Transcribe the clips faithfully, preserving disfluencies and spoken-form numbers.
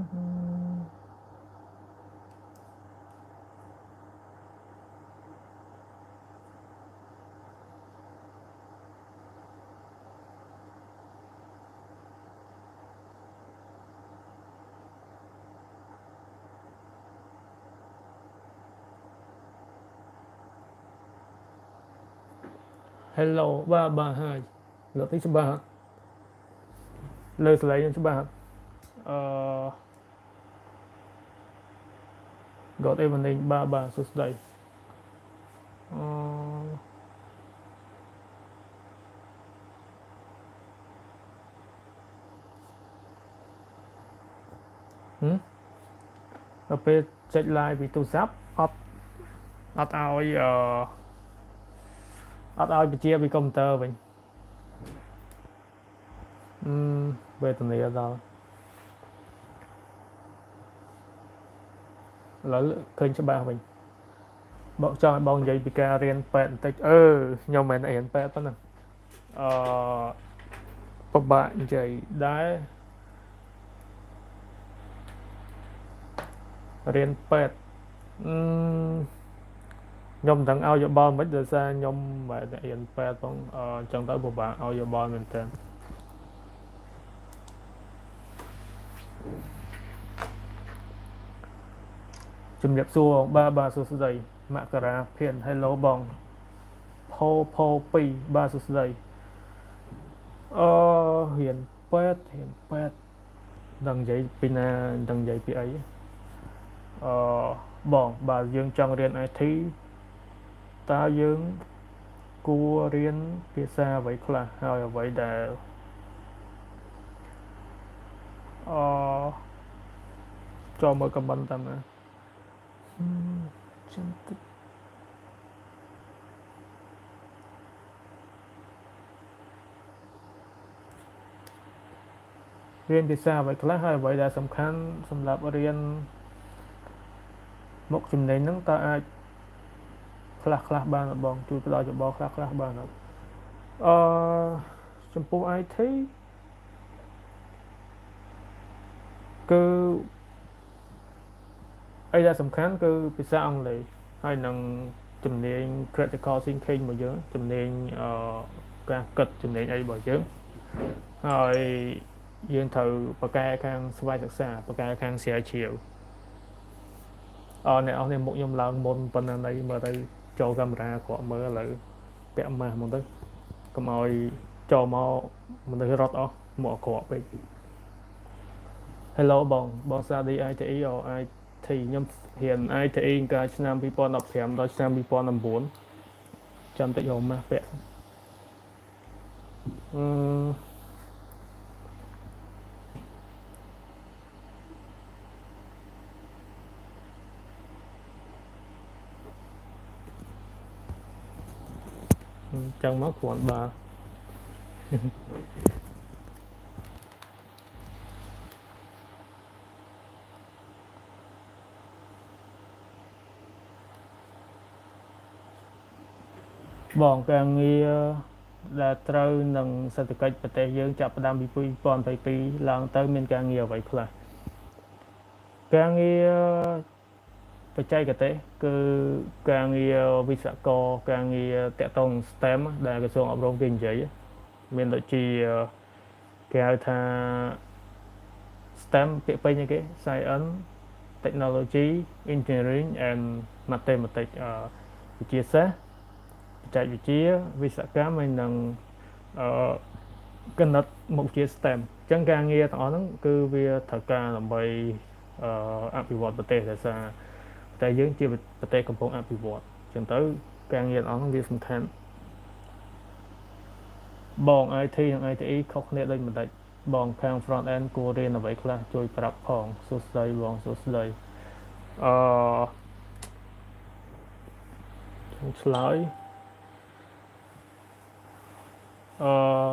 Hello ba ba hai lượt tiếng số ba hả lời sẽ lấy số ba hả ờ God evening ba ba số đây ờ hử ở bên check live vì tôi sắp up up ao ấy ờ up ao bị chia vì computer vậy ừm về tuần này rồi lỡ kênh số ba mình bọn cho bọn giấy bị ca riêng bạn tích ơ nhưng mà hiện bạn đó nè ờ các bạn giấy đá riêng bạn nhom thằng ao giờ ball mấy giờ xa nhom mà hiện bạnต้องchẳng tới một bạn ao giờ ball mình tênជំរាបសួរបាទបាទសួស្តីមករាភាន Hello បងផូផូពីរបាទសួស្តីអឺរៀនពេទ្យរៀនពេទ្យដឹងនិយាយពីណាដឹងនិយាយពីអីអឺបងបើយើងចង់រៀន ไอ ที តើយើងគួររៀនភាសាអ្វីខ្លះហើយអ្វីដែលអឺចូលមកខមមិនតាមណាចាំតិចរៀនភាសាអ្វីខ្លះហើយអ្វីដែលសំខាន់សម្រាប់រៀនមុខចំណេញហ្នឹងតើអាចខ្លះខ្លះបានបងជួយផ្ដល់យោបល់ខ្លះខ្លះបានអឺចំពោះ ไอ ที គឺអីដែលសំខាន់គឺភាសាអង់គ្លេសហើយនឹងជំនាញ critical thinking របស់យើងជំនាញអឺការគិតជំនាញអីរបស់យើងហើយយើងត្រូវបកកែខាងស្វ័យសិក្សាបកកែខាងស្រាវជ្រាវអរអ្នកអស់នេះមុខខ្ញុំឡើងមុនប៉ុណ្ណាណីមើលទៅចូលកាមេរ៉ាក្រក់មើលឥឡូវពាក់ម៉ាស់មកទៅកុំឲ្យចូលមកមនុស្សរត់អស់មកអក្រក់ពេក Hello បងបងសាឌី ไอ ที អូ ไอ ที ខ្ញុំរៀន ไอ ที កាលឆ្នាំពីរពាន់ដប់ប្រាំដល់ឆ្នាំពីរពាន់ដប់៩ចាំតិចយកម៉ាស់ពាក់អឺចឹងមកគ្រាន់បាទបងការងារដែលត្រូវនឹងសេដ្ឋកិច្ចប្រទេសយើងចាប់ផ្ដើមពីពីរពាន់ยี่สิบสองឡើងទៅមានការងារអ្វីខ្លះការងារបច្ចេកទេសគឺការងារវិស្វករការងារតាក់ទង STEM ដែលក្រសួងអប់រំគេនិយាយមានដូចជាគេហៅថា STEM ពាក្យពេញគេ Science Technology Engineering and Mathematics វិទ្យាសាស្ត្របច្ចេកវិទ្យាវិស្វកម្មហើយនឹងអឺគណិតមុខវិជ្ជា STEM អញ្ចឹងការងារទាំងអស់ហ្នឹងគឺវាត្រូវការដើម្បីអឺអភិវឌ្ឍប្រទេសដោយសារតែយើងជាប្រទេសកំពុងអភិវឌ្ឍអញ្ចឹងទៅការងារទាំងអស់ហ្នឹងវាសំខាន់បង ไอ ที និង ไอ ที ខុសគ្នាដូចមិនដាច់បងខាង front end គួររៀនអ្វីខ្លះជួយប្រាប់ផងសួស្តីបងសួស្តីអឺខ្ញុំឆ្លើយអឺ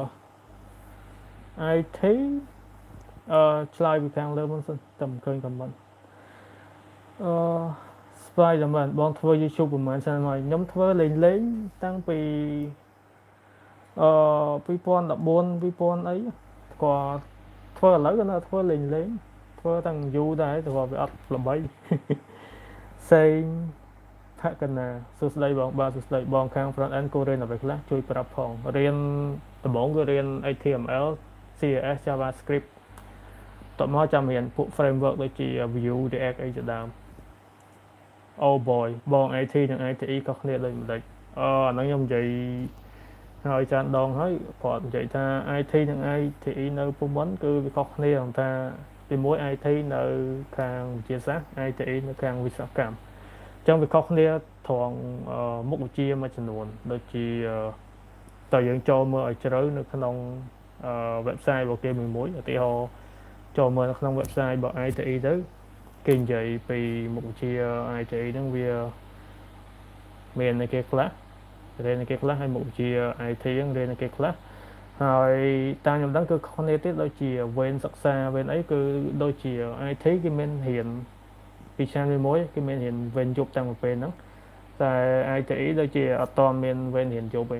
ไอ ที អឺឆ្លើយពីខាងលើមុនសិនតែមិនឃើញខមមិនអឺ Spider-Man បងធ្វើ YouTube ប្រហែលឆ្នាំហើយខ្ញុំធ្វើលេងលេងតាំងពីអឺពីរពាន់ដប់បួនពីរពាន់អីគាត់ធ្វើឥឡូវគាត់នៅធ្វើលេងលេងធ្វើតាំងយូរដែរទៅវាអត់ល្បីសេងថាកណាសួស្ដីបងបាទសួស្ដីបងខាង front end គួររៀនអ្វីខ្លះជួយប្រាប់ផងរៀនដំបូងគឺរៀន H T M L C S S JavaScript តោះមកចាំរៀនពួក framework ដូចជា Vue React អីជាដើម Oh boy បង I T និង I T E ក៏គ្នាដូចម្ដេចអឺអាហ្នឹងខ្ញុំនិយាយហើយច្រើនដងហើយគាត់និយាយថា I T និង I T E នៅពុំមិនគឺវាខុសគ្នាក្នុងថាទីមួយ I T នៅខាងវិទ្យាសាស្ត្រ I T E នៅខាងវិស្វកម្មអញ្ចឹងវាខុសគ្នាត្រង់មុខវិជ្ជាមួយចំនួនដូចជាតើយើងចូលមើលឲ្យជ្រៅនៅក្នុង website របស់គេមួយមួយឧទាហរណ៍ចូលមើលនៅក្នុង website របស់ I T E ទៅគេនិយាយពីមុខវិជ្ជា I T E ហ្នឹងវាមានគេខ្លះរៀនគេខ្លះហើយមុខវិជ្ជា I T ហ្នឹងរៀនគេខ្លះហើយតាមខ្ញុំដឹងគឺខុសគ្នាទៀតដូចជាវេនសិក្សាវេនអីគឺដូចជា I T គេមានរៀនពីឆ្នាំមួយគេមានរៀនវេនយប់តាំងពីពេលហ្នឹងតែ I T E ដូចជាអត់តមានវេនរៀនយប់ទេ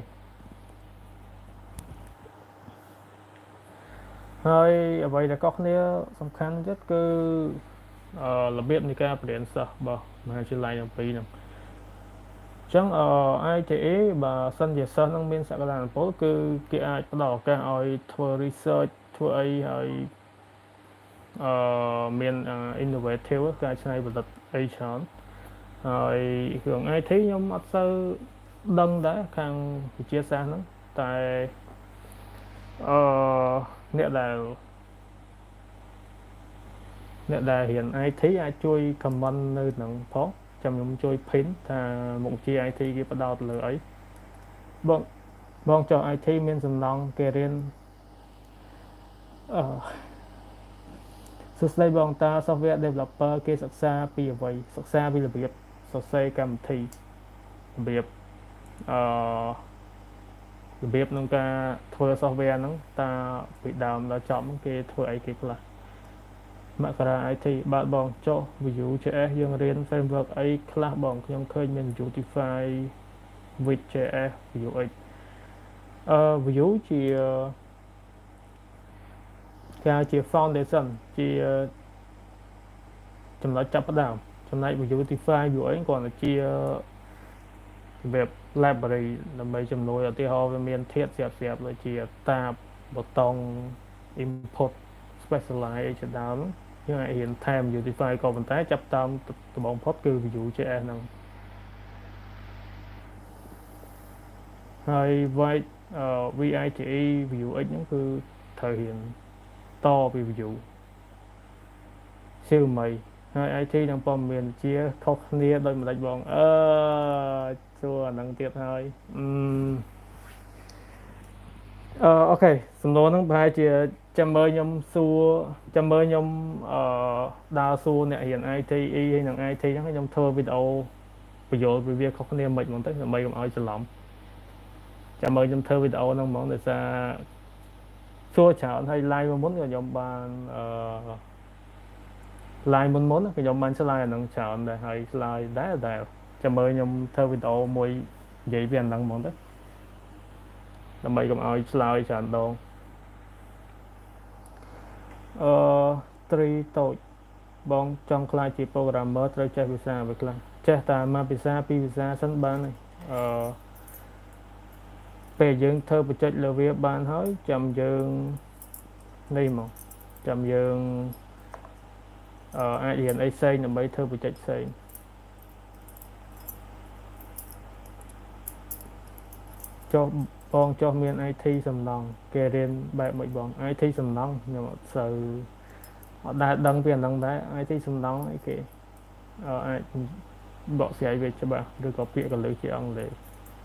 ហើយអ្វីដែលខុសគ្នាសំខាន់ទៀតគឺរបៀបនៃការបរៀនសិស្សរបស់មហាវិទ្យាល័យទាំងពីរហ្នឹងចឹង I T E បើសិនជាសិស្សនឹងមានសក្តានុពលគឺគេអាចផ្ដល់ឱកាសឲ្យធ្វើ research ធ្វើអីហើយអឺមាន innovative ការច្នៃប្រឌិតអីច្រើនហើយរឿង I T ខ្ញុំអត់សូវដឹងដែរខាងវិទ្យាសាស្ត្រហ្នឹងតែអឺអ្នកដែលអ្នកដែលរៀន I T អាចជួយ comment នៅក្នុងផងចាំខ្ញុំជួយ pin ថាមុខវិជ្ជា I T គេផ្ដោតលើអីបងបងចុះ I T មានសំណងគេរៀនអឺសួស្ដីបងតា software developer គេសិក្សាពីអ្វីសិក្សាពីរបៀបសរសេរកម្មវិធីរបៀបអឺរបៀបក្នុងការធ្វើ software ហ្នឹងតាពីដើមដល់ចប់ហ្នឹងគេធ្វើអីគេខ្លះមករា I T បាទបងចុះ Vue.js យើងរៀន framework អីខ្លះបងខ្ញុំឃើញមាន Vuetify with.js Vuex អឺ Vue ជាគេជា foundation ជាចំណុចចាប់ផ្ដើមចំណែក Vuetify Vuex គ្រាន់តែជារបៀប library ដើម្បីជំនួយឧទាហរណ៍វាមានធាតុស្រាប់ស្រាប់ដូចជាតាបប៊ូតុង input specialize អីជាដើមយើងអាចរៀនថែម Vuetify ក៏ប៉ុន្តែចាប់តាមដំបូងផុតគឺ Vue.js ហ្នឹងហើយ Vite Vite Vuex ហ្នឹងគឺត្រូវរៀនតពី Vue សៀវមីហើយ I T នឹងព័ត៌មានជាខុសគ្នាដូចម្ដេចបងអឺសួរអាហ្នឹងទៀតហើយអឺអឺអូខេសំណួរហ្នឹងប្រហែលជាចាំមើលខ្ញុំសួរចាំមើលខ្ញុំអឺដើរសួរអ្នករៀន I T E ហើយនឹង I T ហ្នឹងខ្ញុំធ្វើវីដេអូបញ្យល់ពីវាខុសគ្នាមិនហ្មងទៅដើម្បីកុំឲ្យច្រឡំចាំមើលខ្ញុំធ្វើវីដេអូហ្នឹងហ្មងដោយសារសួរច្រើនហើយ live មុនក៏ខ្ញុំបានអឺ live មុនមុនខ្ញុំបានឆ្លើយអាហ្នឹងច្រើនដែរហើយឆ្លើយដែរដែរចាំមើលខ្ញុំធ្វើវីដេអូមួយនិយាយពីអាហ្នឹងហ្មងទៅដើម្បីកុំឲ្យឆ្លើយច្រើនដងអឺត្រីតូចបងចង់ខ្លាចជា programmer ត្រូវចេះភាសាអ្វីខ្លះចេះតែមួយភាសាពីរភាសាសិនបានហើយអឺពេលយើងធ្វើបញ្ចុចលើវាបានហើយចាំយើងនេះមកចាំយើងអឺអាចរៀនអីផ្សេងដើម្បីធ្វើបញ្ចុចផ្សេងចុះបងចុះមាន I T សំណង់គេរៀនបែបម៉េចបង I T សំណង់ខ្ញុំអត់សូវអត់ដែរដឹងពីអាហ្នឹងដែរ I T សំណង់អីគេអឺអាចបកស្រាយវាច្បាស់ឬក៏ពាក្យកលឹះជាអង់គ្លេស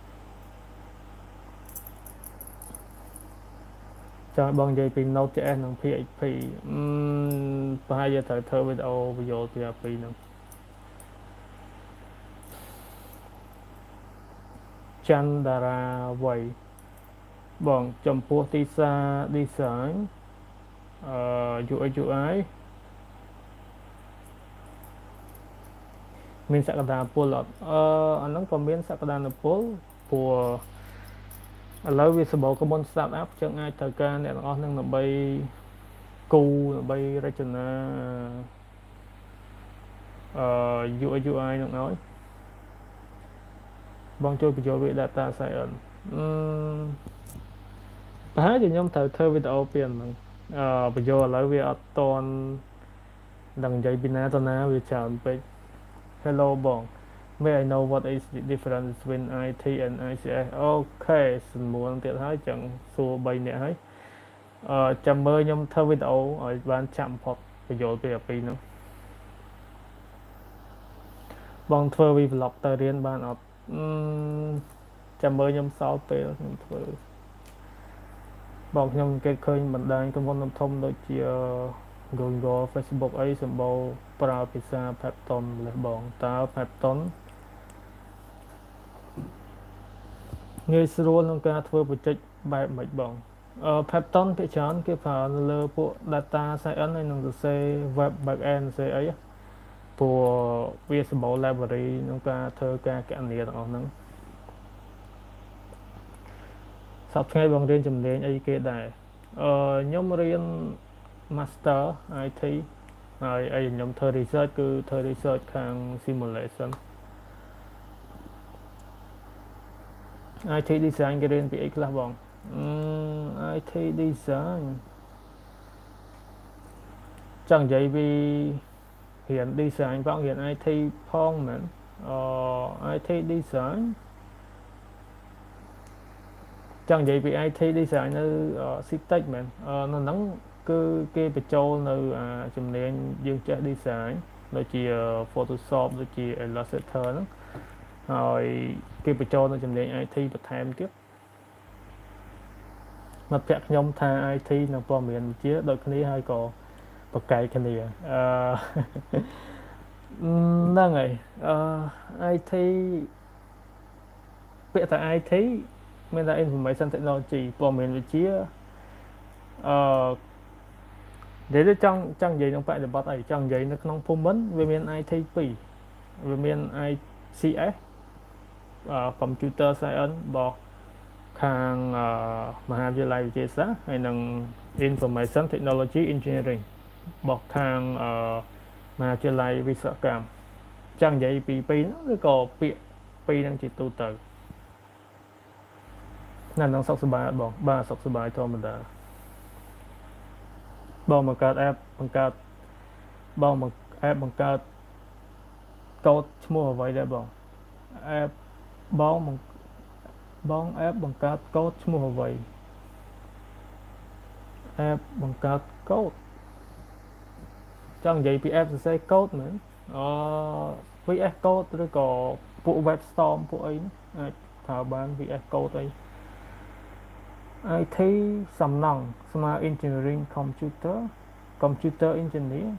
ចង់បងនិយាយពី Node.js និង P H P អឺប្រហែលជាត្រូវធ្វើវីដេអូបញ្យល់ពីពីហ្នឹងច័ន្ទតារាវ័យបងចំពោះទីផ្សារ design អឺ U X U I មានសក្តានុពលអត់អឺអាហ្នឹងក៏មានសក្តានុពលព្រោះឥឡូវវាសម្បូរក្រុមហ៊ុន startup ចឹងអាចត្រូវការអ្នកទាំងអស់ហ្នឹងដើម្បី cù bay ra chân u i u i nó nói bằng cho cái cho về data science hả thì nhóm thử thơ video biển mà bây giờ lấy về toàn đằng dây pin tao na về chào về helloបង May I know what is the difference between i tê and i xê ét? Ok, xin muốn tiện hỏi chẳng xua bay nè hỏi chăm mơ nhóm thơ video ở ban chạm hoặc bây giờ về pin nữa bằng thơ vi vlog tờ riêng ban ở chăm mơ nhóm sau về nhóm thơบอกខ្ញុំគេឃើញបណ្ដាញកំពុងធំដូចជា Google Facebook អីសម្បូរប្រើភាសា Python ម្លេះបងតើ Python ងាយស្រួលក្នុងការធ្វើប្រជិចបែបម៉េចបងអឺ Python ភាគច្រើនគេប្រើលើពួក data science ហើយនឹងសរសេរ web backend សរសេរអីព្រោះវាសម្បូរ library ក្នុងការធ្វើការគណនាទាំងអស់ហ្នឹងសប្តាហ៍ថ្ងៃបងរៀនជំនាញអីគេដែរអឺខ្ញុំរៀន Master ไอ ที ហើយអីខ្ញុំធ្វើ research គឺធ្វើ research ខាង simulation ไอ ที design គេរៀនពីអីខ្លះបងអឺ ไอ ที design ចង់និយាយពីរៀន design ផងរៀន ไอ ที ផងមែនអឺ ไอ ที design chẳng vậy vì i tê designនៅ Citec មែននៅហ្នឹងគឺគេបញ្ចូលនៅជំនាញយើងចេះ design ដូចជា Photoshop ដូចជា Illustrator ហ្នឹងហើយគេបញ្ចូលនៅជំនាញ i tê បន្ថែមទៀតមកពាក់ខ្ញុំថា i tê និងព័ត៌មានវិទ្យាដូចគ្នាហើយក៏ប្រកែកគ្នាអឺហ្នឹងហើយអឺ i tê ពាក្យថា i têមានតែ information technology ព័ត៌មានវិទ្យាអឺនិយាយទៅចង់ចង់និយាយក្នុងបរិបទអីចង់និយាយនៅក្នុងភូមិន្ទវាមាន i tê ពីរវាមាន i xê ét អឺ Computer Science របស់ខាងមហាវិទ្យាល័យវិទ្យាសាស្ត្រហើយនិង Information Technology Engineering របស់ខាងមហាវិទ្យាល័យវិស្វកម្មចង់និយាយពីពីរហ្នឹងឬក៏ពាក្យពីរហ្នឹងជាទូទៅណាស់នឹងសុខសប្បាយអត់បងបាទសុខសប្បាយធម្មតាបងបង្កើត app បង្កើតបងបង្កើត app បង្កើតកូដឈ្មោះអ្វីដែរបង app បងបង app បង្កើតកូដឈ្មោះអ្វី app បង្កើតកូដចង់និយាយពី app សរសេរកូដមែនអឺ វី เอส Code ឬក៏ពួក WebStorm ពួកអីអាចប្រើបាន វី เอส Code អីi tê សំណង់ស្មើ engineering computer computer engineer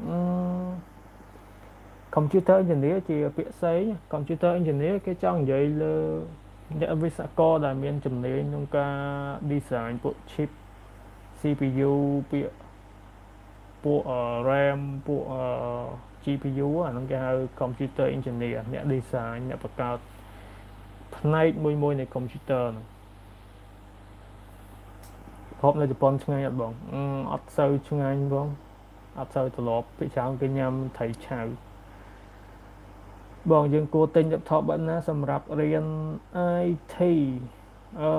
computer engineer ជាពាក្យផ្សេង computer engineer គេចង់និយាយលើអ្នកវិស្វករដែលមានជំនាញក្នុងការ design ពួក chip ซี พี ยู ពាក្យពួក RAM ពួក ជី พี ยู អាហ្នឹងគេហៅ computer engineer អ្នក design អ្នកបង្កើតផ្នែកមួយមួយនៃ computer ហ្នឹងហូបនៅជប៉ុនឆ្ងាញ់អត់បងអត់សូវឆ្ងាញ់បងអត់សូវត្រឡប់ពីច្រើនគេញ៉ាំត្រីឆៅបងយើងគួរទិញ laptop បែបណាសម្រាប់រៀន i tê អឺ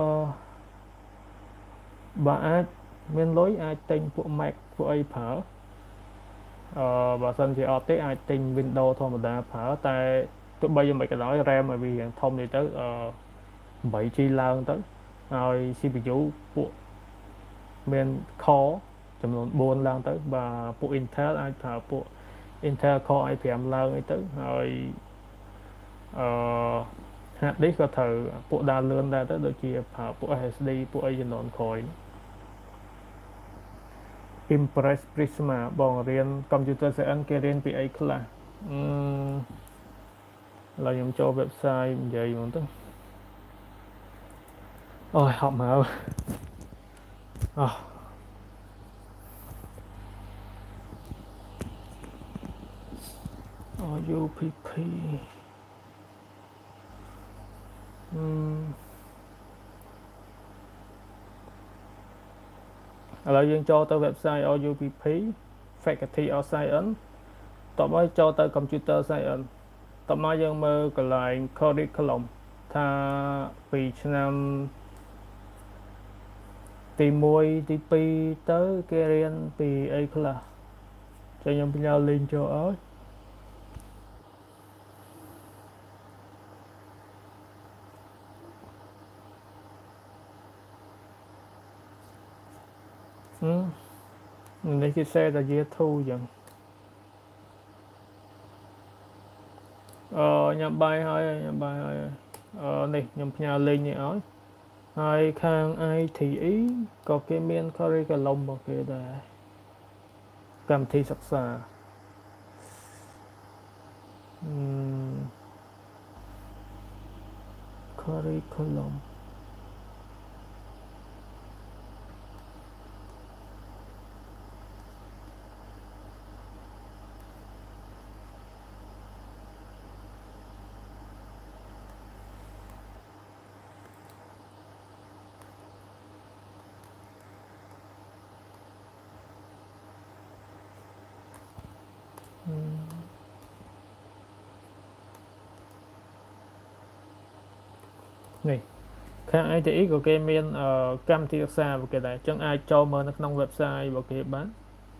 បើអាចមានលុយអាចទិញពួក Mac ពួកអីប្រើអឺបើសិនជាអត់ទេអាចទិញ Windows ធម្មតាប្រើតែទោះបីយ៉ាងម៉េចក៏ដោយ RAM ឲ្យវារៀងធំនេះទៅអឺ eight ជី ឡើងទៅហើយ ซี พี ยู ពួកមាន core ចំនួនfourឡើងទៅបាទពួក Intel អាចប្រើពួក Intel Core i five ឡើងអីទៅហើយអឺ hard disk ក៏ត្រូវពួកដើរលឿនដែរទៅដូចជាប្រើពួក ét เอส ดี ពួកអីចំនួនក្រោយ Impress Prisma បងរៀន Computer Science គេរៀនពីអីខ្លះអឺឥឡូវខ្ញុំចូល website និយាយហ្មងទៅអូយហប់មកអូ ยู พี พี อืมឥឡូវយើងចូលទៅ website អូ ยู พี พี faculty of science តបឲ្យចូលទៅ computer science តបមកយើងមើលកន្លែង curriculum ថាពីឆ្នាំទីមួយទីពីរទៅគេរៀនពីអីខ្លះចាំខ្ញុំផ្ញើ link ចូលឲ្យនេះគេសេតែ year two ចឹងអឺញ៉ាំបាយហើយញ៉ាំបាយហើយអឺនេះខ្ញុំផ្ញើ link នេះឲ្យហើយខាង ไอ ที อี ក៏គេមាន curriculum របស់គេដែរកម្មវិធីសិក្សាអឺ curriculumនេះខាង ไอ ที อี ក៏គេមានកម្មវិធីសិក្សារបស់គេដែរអញ្ចឹងអាចចូលមើលនៅក្នុង website របស់គេបាន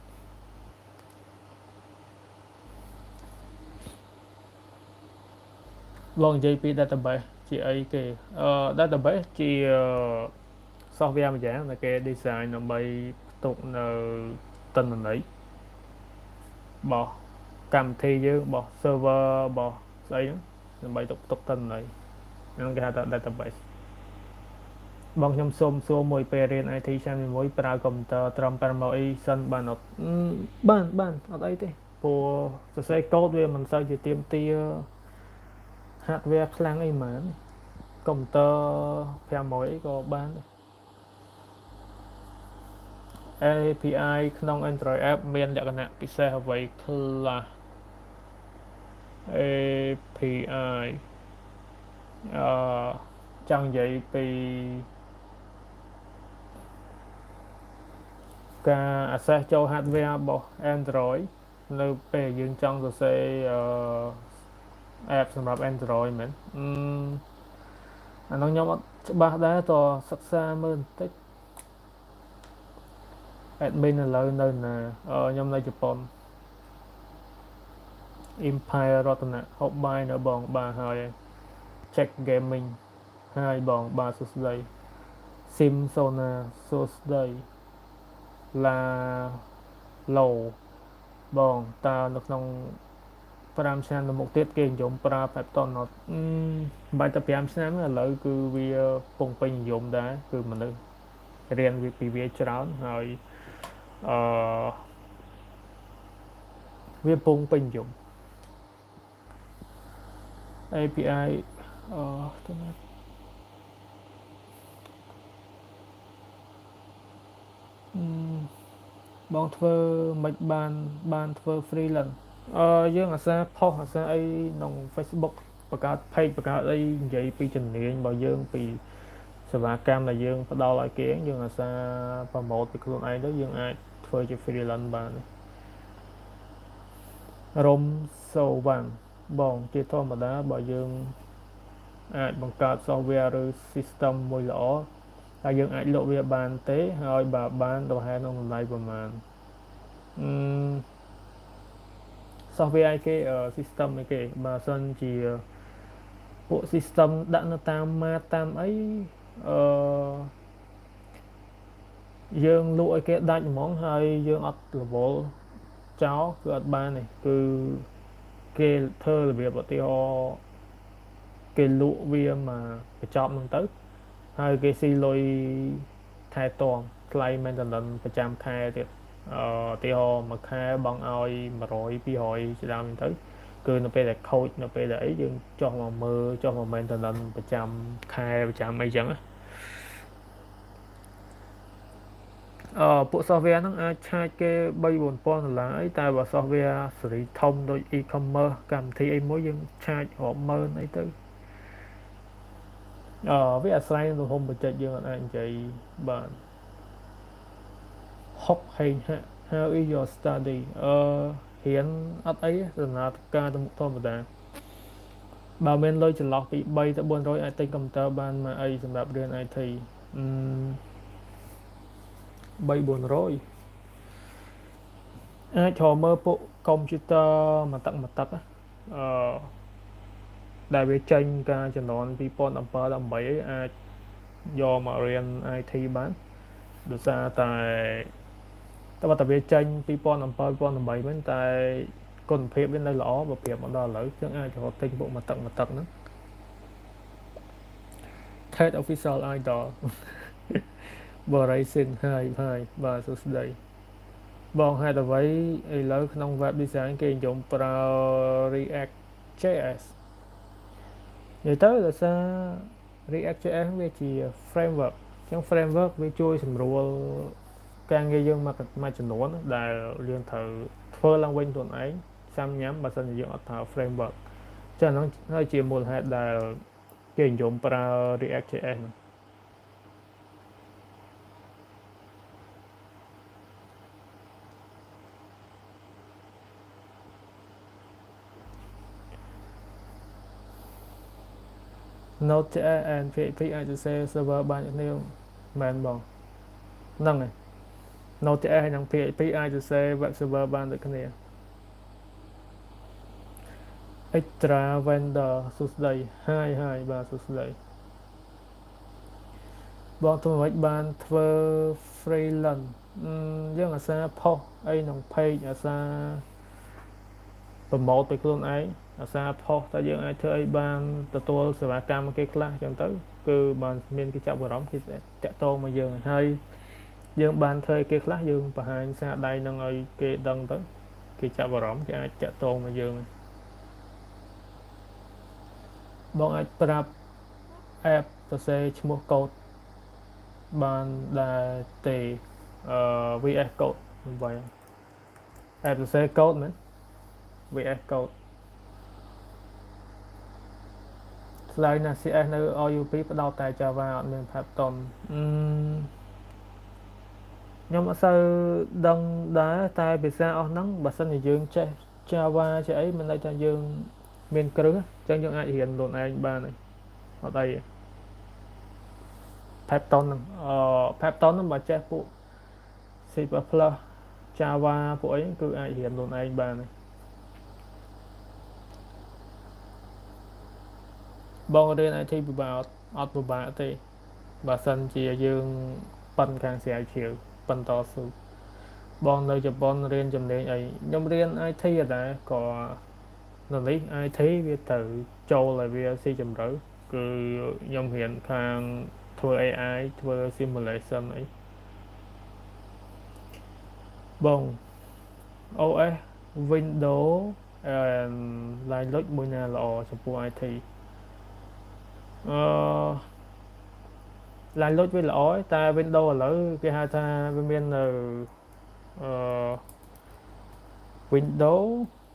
ឡងនិយាយពី database ជាអីគេអឺ database ជា software មួយយ៉ាងដែលគេ design ដើម្បីផ្ទុកនៅទិន្នន័យរបស់កម្មវិធីយើងរបស់ server របស់ស្អីហ្នឹងដើម្បីទុកទុកទិន្នន័យហ្នឹងគេហៅថា database បងខ្ញុំសូមសួរមួយពេលរៀន ไอ ที ឆ្នាំទីមួយប្រើកុំព្យូទ័រត្រឹម Primary សិនបានអត់បានបានអត់អីទេព្រោះសរសេរកូដវាមិនសូវជាទាមទារ hardware ខ្លាំងអីហ្មងកុំព្យូទ័រ Primary អីក៏បាន เอ พี ไอ ក្នុង Android app មានលក្ខណៈពិសេសអ្វីខ្លះ เอ พี ไอ អឺចង់និយាយពីការ access ចូល hardware របស់ Android នៅពេលយើងចង់សរសេរអឺ app សម្រាប់ Android មែនអឺអានោះខ្ញុំអត់ច្បាស់ដែរតសិក្សាមើលបន្តិច admin ឥឡូវនៅណាខ្ញុំនៅជប៉ុន Empire រតនៈហូបបាយនៅបងបាហើយ check gaming ហើយបងបាទសួស្ដី sim sona សួស្ដី la low បងតើនៅក្នុង5ឆ្នាំទៅមុខទៀតគេនិយមប្រើ Python អត់បាច់តែ5ឆ្នាំឥឡូវគឺវាពងពេញនិយមដែរគឺមនុស្សរៀនពីវាច្រើនហើយអឺវាពងពេញនិយម เอ พี ไอ អឺទៅណាបងធ្វើមិនបានបានធ្វើ freelance អឺយើងអាសាផុសអាសាអីក្នុង Facebook បង្កើត page បង្កើតអីនិយាយពីជំនាញរបស់យើងពីសេវាកម្មដែលយើងផ្ដល់ឲ្យគេយើងអាសា promote ពីខ្លួនឯងទៅយើងអាចធ្វើជា freelance បានរំសូវ៉ាន់បងជាធម្មតាបើយើងអាចបង្កើត software ឬ system មួយល្អហើយយើងអាចលក់វាបានទេហើយបើបានទៅហែក្នុងតម្លៃប្រមាណអឺ software ឯគេ system ឯគេបើសិនជាពួក system ដាក់នៅតាម map តាមអីអឺយើងលក់ឲ្យគេដាច់ហ្មងហើយយើងអត់រវល់ចោលគឺអត់បានទេគឺគេធ្វើរបៀបឧទាហរណ៍គេលក់វាមកបញ្ចប់ហ្នឹងទៅហើយគេស៊ីលុយថែទាំថ្លៃ maintenance ប្រចាំខែទៀតអឺឧទាហរណ៍មួយខែបង់ឲ្យ100 200ជាដើមហ្នឹងទៅគឺនៅពេលដែលខូចនៅពេលដែលអីយើងចុះមកមើលចុះមក maintenance ប្រចាំខែប្រចាំអីចឹងណាអឺពួក software ហ្នឹងអាចឆាចគេ3 4000ដុល្លារអីតែបើ software សេរីធំដូច e-commerce កម្មវិធីអីមួយយើងឆាចរាប់ម៉ឺនអីទៅអឺវាអាស្រ័យនឹងទំហំបច្ចេកយើងអាចនិយាយបាន Hop hay how is your study អឺរៀនអត់អីដំណើរការទៅមុខធម្មតាបើមានលុយចន្លោះពី3ទៅ400អាចទិញកុំព្យូទ័របានមកអីសម្រាប់រៀន IT អឺ3 400អាចចូលមើលពួកកុំព្យូទ័រមួយទឹកមួយទឹកអឺដែលវាចេញការចំនួនពីរពាន់bảyអីអាចយកមករៀន IT បានដោយសារតែតែបើតែវាចេញពីរពាន់bảy 2008វិញតែគុណភាពវានៅល្អបើប្រៀបមកដល់ឥឡូវយើងអាចរកទិញពួកមួយទឹកមួយទឹកហ្នឹង Third official idol បរិសិនហើយហើយបាទសួស្ដីបងហេតុអ្វីឥឡូវក្នុង web design គេនិយមប្រើ React จេ เอส និយាយទៅដោយសារ React จេ เอส វាជា framework អញ្ចឹង framework វាជួយសម្រួលការងារយើងមកមួយចំនួនដែលយើងត្រូវធ្វើឡើងវិញខ្លួនឯងសាំញ៉ាំបើសិនជាយើងអត់ប្រើ framework ចឹងហ្នឹងហើយជាមូលហេតុដែលគេនិយមប្រើ React จេ เอส ហ្នឹងNode.js and พี เอช พี អាចសរសេរ server បានគ្នាមែនបងហ្នឹងហើយ Node.js ហើយនិង พี เอช พี អាចសរសេរ web server បានដូចគ្នា Extra vendor សួស្ដីហើយហើយបាទសួស្ដីបងធ្វើមិនបានធ្វើ freelance យើងអាសា post អីក្នុង page អាសា promote ទៅខ្លួនឯងអាសា post តែយើងអាចធ្វើអីបានទទួលសេវាកម្មគេខ្លះអញ្ចឹងទៅគឺបានមានគេចាប់អារម្មណ៍គេតាក់ទងមកយើងហើយយើងបានធ្វើគេខ្លះយើងបង្ហាញសារដៃនឹងឲ្យគេដឹងទៅគេចាប់អារម្មណ៍គេអាចតាក់ទងមកយើងបងអាចប្រាប់ app សរសេរឈ្មោះកូដបានដែរទេអឺ វី เอส code វិញ app សរសេរកូដមែន វី เอส code ស្លាយណា ซี เอส នៅ អ ยู พี ផ្ដោតតែ Java អត់មាន Python អឺខ្ញុំអត់សូវដឹងដែរតែភាសាអស់ហ្នឹងបើសិនជាយើងចេះ Java ចេះអីមិនន័យថាយើងមានគ្រឹះអញ្ចឹងយើងអាចរៀនខ្លួនឯងបានហើយអត់អី Python ហ្នឹងអឺ Python ហ្នឹងបើចេះពួក C++, Java ពួកអីគឺអាចរៀនខ្លួនឯងបានហើយបងរៀន IT ពិបាកអត់ពិបាកទេបើសិនជាយើងប៉ិនខាងស្រាវជ្រាវប៉ិនតស៊ូបងនៅជប៉ុនរៀនជំនាញអីខ្ញុំរៀន IT អត់ដែរក៏នៅនេះ IT វាទៅចូលឲ្យវាស៊ីជម្រៅគឺខ្ញុំរៀនខាងធ្វើ เอ ไอ ធ្វើ simulation អីបង អូ เอส Windows and Linux មួយណាល្អចំពោះ IT អឺ Linux វាល្អតែ Windows ឥឡូវគេហៅថាវាមាននៅអឺ Windows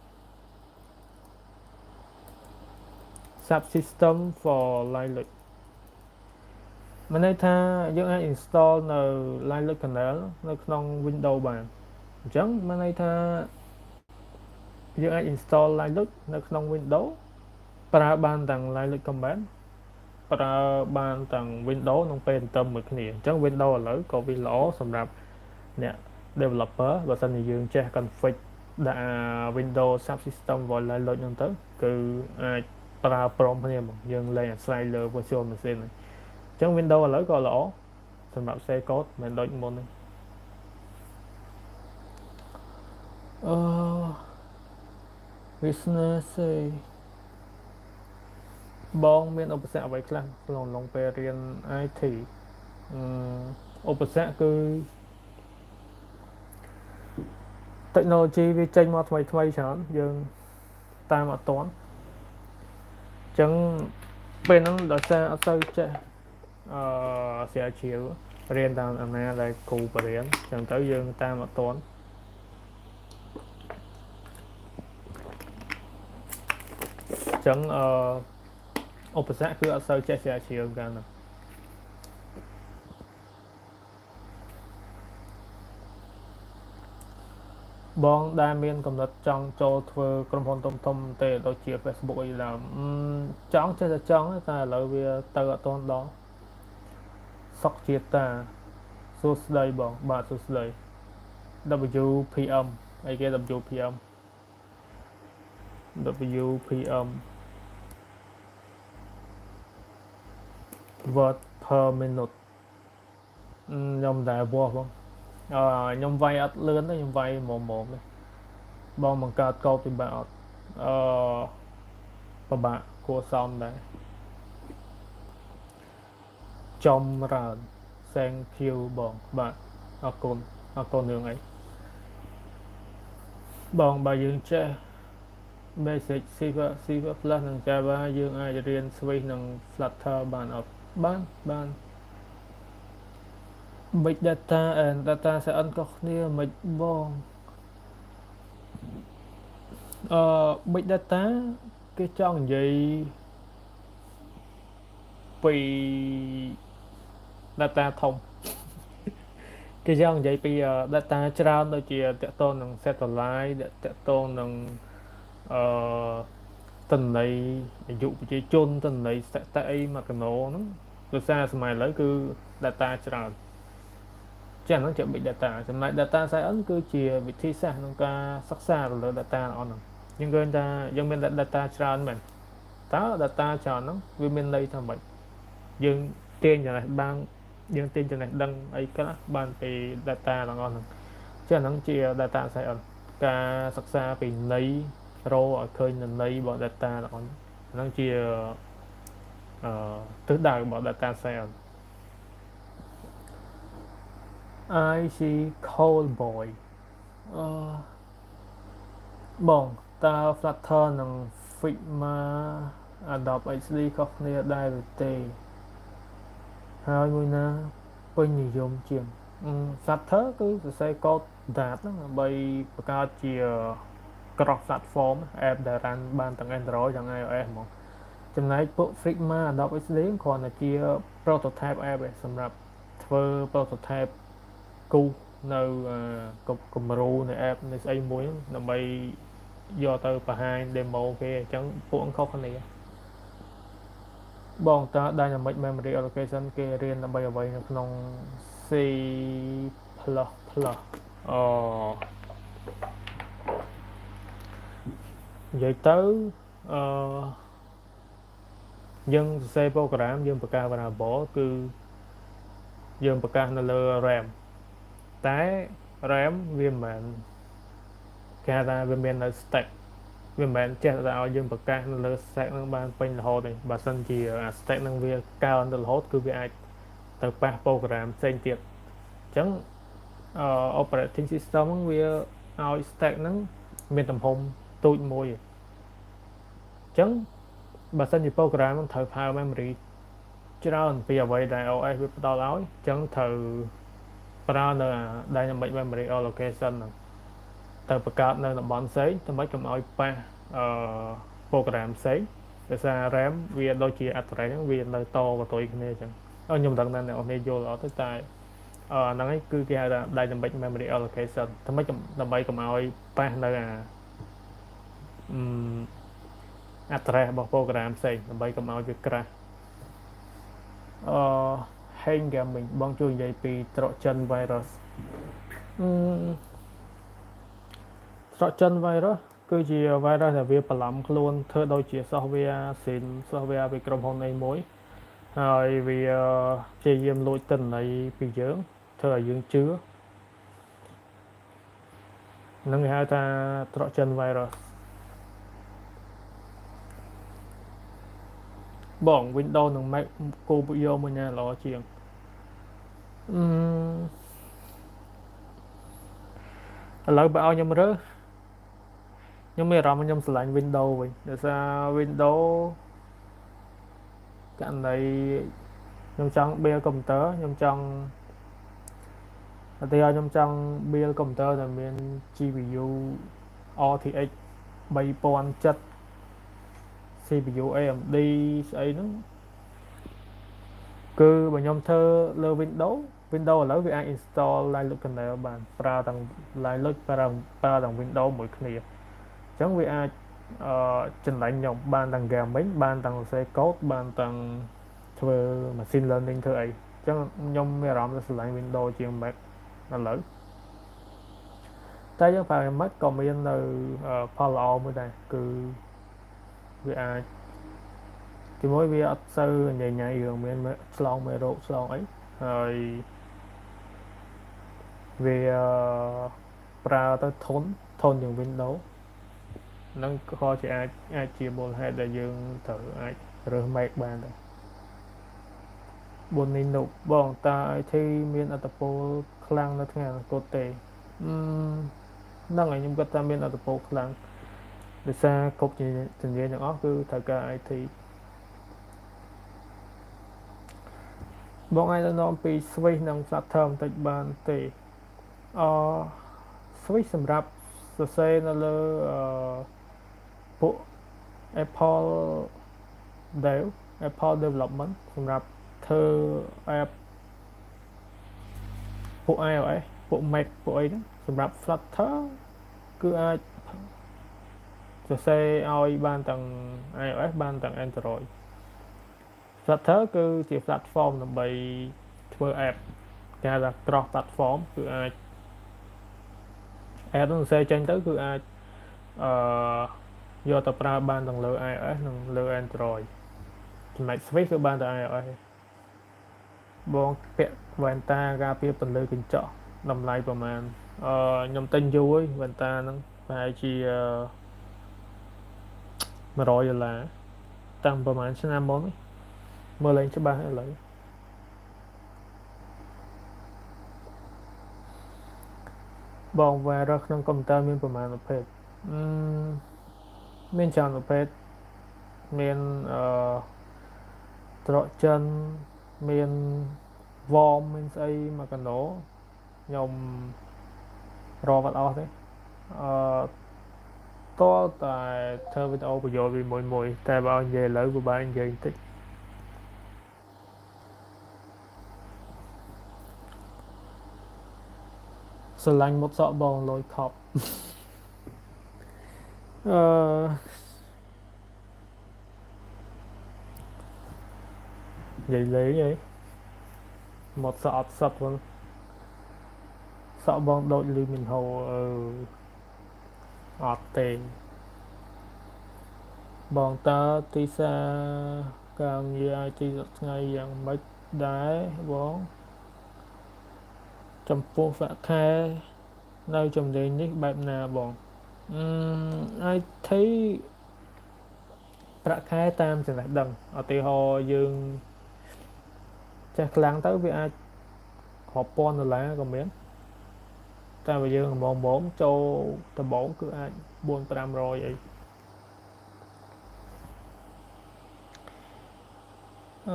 subsystem for Linux មានន័យថាយើងអាច install នៅ Linux kernel នៅក្នុង Windows បានអញ្ចឹងមានន័យថាយើងអាច install Linux នៅក្នុង Windows ប្រើបានទាំង Linux command ប្រើបានទាំង Windows និង ពេលទៅមួយគ្នាអញ្ចឹង Windows ឥឡូវក៏វាល្អសម្រាប់អ្នក developer បើសិនជាយើងចេះ config ដាក់ Windows subsystem for Linux ហ្នឹងទៅគឺអាចប្រើព្រមគ្នាមកយើងលេងអាស្រ័យលើ virtual machine ហ្នឹងអញ្ចឹង Windows ឥឡូវក៏ល្អសម្រាប់ share code មិនដូចមុនទេអឺ business បងមានឧបសគ្គអ្វីខ្លះក្នុងក្នុងពេលរៀន IT អឺឧបសគ្គគឺ technology វាចេញមកថ្មីថ្មីច្រើនយើងតាមអត់ទាន់អញ្ចឹងពេលហ្នឹងដោយសារអត់សូវចេះអឺស្រាវជ្រាវរៀនតាមអាណាដែលគ្រូបរៀនអញ្ចឹងទៅយើងតាមអត់ទាន់អញ្ចឹងអឺឧបសគ្គគឺអត់សូវចេះស្រាវជ្រាវกันណាបងដែលមានកំណត់ចង់ចូលធ្វើក្រុមហ៊ុនធំធំទេដូចជា Facebook អីឡើយចង់ចេះតែចង់តែឥឡូវវាទៅអត់ទាន់ដល់សុកជាតាសួស្ដីបងបាទសួស្ដី W พี เอ็ม អីគេ W พี เอ็ม W พี เอ็ม word per minute ខ្ញុំដែរវោះបងអឺខ្ញុំវាយអត់លឿនទេខ្ញុំវាយមុំមុំទេបងបង្កើតកោដពិបាកអត់អឺពិបាកគួរសមដែរចំរើន thank you បងបាទអរគុណអរគុណរឿងអីបងបើយើងចេះ basic C++ និង Java យើងអាចរៀន Swift និង Flutter បានអត់បានបាន Big data and data science ក៏គ្នាមិនបងអឺ Big data គេចង់និយាយពី data ធំគេចង់និយាយពី data ច្រើនដូចជាតកតងនឹង satellite តកតងនឹងអឺតន័យអាយុប្រជាជនតន័យស្ថិតិអីមកកណោហ្នឹងដោយសារសម័យឥឡូវគឺ data ច្រើនចឹងហ្នឹងជា big data ចំណែក data science គឺជាវិធីសាស្ត្រក្នុងការសិក្សាទៅលើ data អស់ហ្នឹងយើងឃើញថាយើងមាន data ច្រើនមែនតើ data ច្រើនហ្នឹងវាមានន័យថាម៉េចយើងទាញចំណេះបានយើងទាញចំណេះដឹងអីខ្លះបានពី data ទាំងអស់ហ្នឹងចឹងហ្នឹងជា data science ការសិក្សាពីន័យរកឲ្យឃើញន័យរបស់ data ទាំងអស់ហ្នឹងជាអឺទិសដៅរបស់ data science I see cold boy អឺបងតើ Flutter និង Figma Adobe เอ็กซ์ ดี ខុសគ្នាដែរឬទេហើយមួយណាពេញនិយមជាង Flutter គឺសរសេរកូដ data ហ្នឹងដើម្បីបង្កើតជា cross platform app ដែល run បានទាំង Android ទាំង iOS ហ្មងចំណែកពួក Figma Adobe เอ็กซ์ ดี គ្រាន់តែជា prototype app ឯងសម្រាប់ធ្វើ prototype គូនៅគំរូនៃ app នៃស្អីមួយដើម្បីយកទៅបង្ហាញ demo គេអញ្ចឹងពួកអង្គខុសគ្នាបងតើ dynamic memory allocation គេរៀនដើម្បីអ្វីនៅក្នុង C++ អូនិយាយទៅអឺយើងសរសេរ program យើងបង្កើត variable គឺយើងបង្កើតនៅលើ RAM តែ RAM វាមិនមែនគេថាវាមាននៅ stack វាមិនមែនចេះតែឲ្យយើងបង្កើតនៅលើ stack នឹងបានពេញរហូតទេបើសិនជា stack នឹងវាកើនទៅរហូតគឺវាអាចទៅប៉ះ program ផ្សេងទៀតអញ្ចឹង operating system ហ្នឹងវាឲ្យ stack ហ្នឹងមានទំហំទូចមួយអញ្ចឹងបើសិនជា program ហ្នឹងត្រូវប្រើ memory ច្រើនពីអ្វីដែល អូ អេស វាផ្ដល់ឲ្យអញ្ចឹងត្រូវប្រើនៅ dynamic memory allocation ហ្នឹងទៅបង្កើតនៅតំបន់ផ្សេងដើម្បីកុំឲ្យប៉ះអឺ program ផ្សេងដោយសារ RAM វាដូចជា address ហ្នឹងវានៅតកតុយគ្នាអញ្ចឹងខ្ញុំដឹងថាអ្នកនរយល់អត់ទេតែអឺហ្នឹងឯងគឺគេហៅថា dynamic memory allocation ដើម្បីដើម្បីកុំឲ្យប៉ះនៅអាអឺ address របស់ program ផ្សេងដើម្បីកុំឲ្យវា crash អឺ Hang Gaming បងជួយនិយាយពី Trojan virus អឺ Trojan virus គឺជា virus ដែលវាបន្លំខ្លួនធ្វើដូចជា software SIM software ពីក្រុមហ៊ុនអីមួយហើយវាព្យាយាមលួចទិន្នន័យពីយើងធ្វើឲ្យយើងជឿនឹងគេហៅថា Trojan virus បង Windows និង Mac គោយកមួយណាល្អជាងអឺឥឡូវបើឲ្យខ្ញុំរើសខ្ញុំមានអារម្មណ៍ខ្ញុំស្រឡាញ់ Windows វិញដោយសារ Windows ករណីខ្ញុំចង់ build computer ខ្ញុំចង់ឧទាហរណ៍ខ្ញុំចង់ build computer ដែលមាន ជី ពី ยู អារ ที เอ็กซ์ 3070 ซี พี ยู เอ เอ็ม ดี ស្អីហ្នឹងគឺបើខ្ញុំធ្វើលើ Windows Windows ឥឡូវវាអាច install Linux kernel បានប្រើទាំង Linux ប្រើប្រើទាំង Windows មួយគ្នាអញ្ចឹងវាអាចអឺចំណេញខ្ញុំបានទាំង gaming បានទាំងសរសេរ code បានទាំងធ្វើ machine learning ធ្វើអីអញ្ចឹងខ្ញុំមានអារម្មណ៍ថាស្រឡាញ់ Windows ជាង Mac ឥឡូវតែយើងប្រើ Mac ក៏មាននៅផលល្អមួយដែរគឺវាអាចទីមួយវាអត់សូវញ៉ៃញ៉ៃរឿងមានឆ្លងមេរោគឆ្លងអីហើយវាប្រើទៅធន់ធន់ជាង Windows នឹងក៏ជាអាចអាចជាមូលហេតុដែលយើងត្រូវអាចរើស Mac បានដែរបុននេះនោះបងតើ ไอ ที មានអត្តពលខ្លាំងនៅថ្ងៃអនាគតទេហ្នឹងហើយខ្ញុំគិតថាមានអត្តពលខ្លាំងដោយសារគ្រប់ជំនាញទាំងអស់គឺត្រូវការ ไอ ที បងអាចទៅនាំពី Swift និង Flutter បន្តិចបានទេអឺ Swift សម្រាប់សរសេរនៅលើអឺពួក Apple Dev Apple Development សម្រាប់ធ្វើ app ពួក iOS ពួក Mac ពួកអីហ្នឹងសម្រាប់ Flutter គឺអាចសរសេរឲ្យបានទាំង iOS បានទាំង Android Flutter គឺជា platform ដើម្បីធ្វើ app គេហៅថា cross platform គឺអាច app នឹងសរសេរចេញទៅគឺអាចអឺយកទៅប្រើបានទាំងលើ iOS និងលើ Android ចំណែក Swift គឺបានតែ iOS បងពាក់វ៉ែនតាការពារពន្លឺកញ្ចក់តម្លៃប្រហែលអឺខ្ញុំទិញយូរហើយវ៉ែនតាហ្នឹងប្រហែលជា100ដុល្លារតាំងប្រហែលឆ្នាំមុនមើលឡើងច្បាស់ឥឡូវបង virus ក្នុងកុំព្យូទ័រមានប្រហែលប្រភេទអឺមានច្រើនប្រភេទមានអឺត្រកចិនមាន worm មានស្អីមកកណោខ្ញុំរកអត់អស់ទេអឺតើតែធ្វើវីដេអូបញ្យល់ពីមួយមួយតែបើនិយាយឥឡូវពិបាកនិយាយបន្តិចស្រឡាញ់មុតសក់បងលយខប់អឺនិយាយលេងអីមុតសក់អត់សក់ហ្នឹងសក់បងដូចលីមីនហូអឺអត់ទេបងតើទីផ្សារការងារ ไอ ที សប្តាហ៍ថ្ងៃយ៉ាងម៉េចដែរបងចំពោះប្រាក់ខែនៅជំនាញនេះបែបណាបងអឺ ไอ ที ប្រាក់ខែតាមចំណេះដឹងឧទាហរណ៍យើងចេះខ្លាំងទៅវាអាចរាប់ពាន់ដុល្លារក៏មានតែបើយើងម៉មៗចូលដំបូងគឺអាចbốn năm trămអីអឺ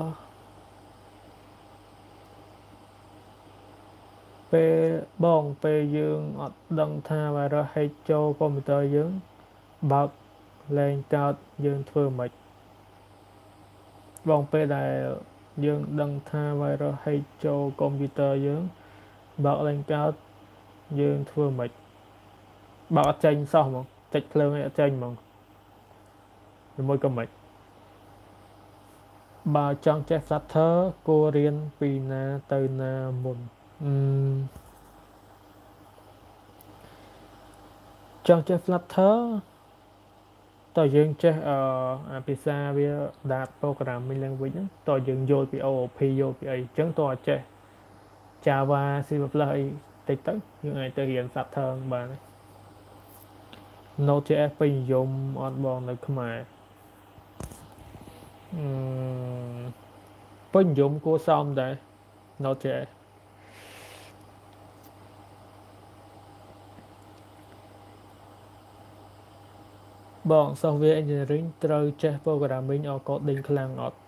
ពេលបងពេលយើងអត់ដឹងថា virus ហែកចូលកុំព្យូទ័រយើងបើកលែងកើតយើងធ្វើម៉េចបងពេលដែលយើងដឹងថា virus ហែកចូលកុំព្យូទ័រយើងបើកលែងកើតយើងធ្វើម៉េចបើអត់ចេញសោះហ្មងចុចភ្លើងឲ្យអត់ចេញហ្មងឬមួយក៏មិនបើចង់ចេះ Flutter គួររៀនពីណាទៅណាមុនអឺចង់ចេះ Flutter តើយើងចេះអឺភាសាវា Data Programming Language ហ្នឹងតើយើងយល់ពី អូ អូ พี យល់ពីអីអញ្ចឹងតើអត់ចេះ Java C++ អីតិចទៅយើងអាចទៅរៀន Flutter បាន Node.js ពេញនិយមអត់បងនៅខ្មែរអឺពេញនិយមគួរសមដែរ Node.js បង Software Engineering ត្រូវចេះ Programming or Coding ខ្លាំងអត់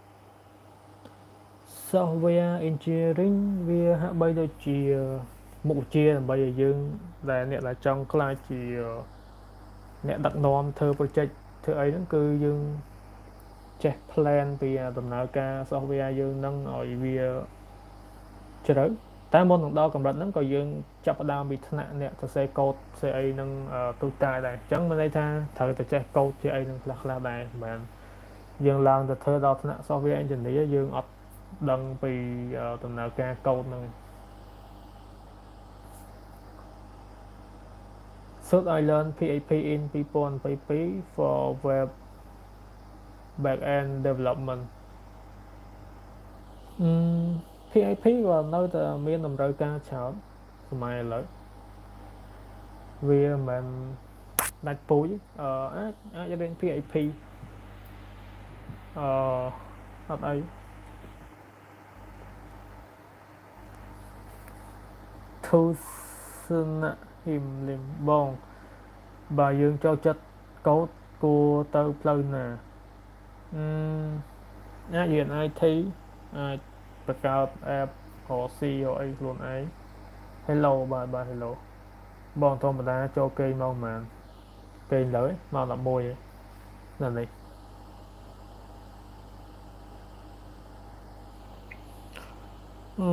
Software Engineering វាហាក់បីដូចជាមុខវិជ្ជាដើម្បីឲ្យយើងដែលអ្នកដែលចង់ខ្លាចជាអ្នកដឹកនាំធ្វើ project ធ្វើអីហ្នឹងគឺយើងចេះ plan ពីដំណើរការ software យើងហ្នឹងឲ្យវាជ្រៅតែមុននឹងដល់កម្រិតហ្នឹងក៏យើងចាប់ផ្ដើមពីថ្នាក់អ្នកសរសេរកូដស្អីអីនឹងទូទៅដែរអញ្ចឹងមានន័យថាត្រូវតែចេះកូដជាអីនឹងខ្លះខ្លះដែរមិនមែនយើងឡើងទៅធ្វើដល់ថ្នាក់ software engineer យើងអត់ដឹងពីដំណើរការកូដហ្នឹង Should I learn พี เอช พี in ពីរពាន់ยี่สิบสอง for web backend development អឺ พี เอช พี ក៏នៅតែមានតម្រូវការច្រើនសម័យឥឡូវវាមិនមែនដាច់ពូជអឺអាចអាចរៀន พี เอช พี អឺអត់អីធូសនៈហ៊ីមលឹមបងបើយើងចូលចិត្តកូដគួរទៅផ្លូវណាអឺអាចរៀន ไอ ที អាចបង្កើត app រក C រកអីខ្លួនឯង Hello បាទបាទ Hello បងធម្មតាចូលគេងមកប៉ុន្មានគេងលើមកដប់មួយឯងនេះអឺ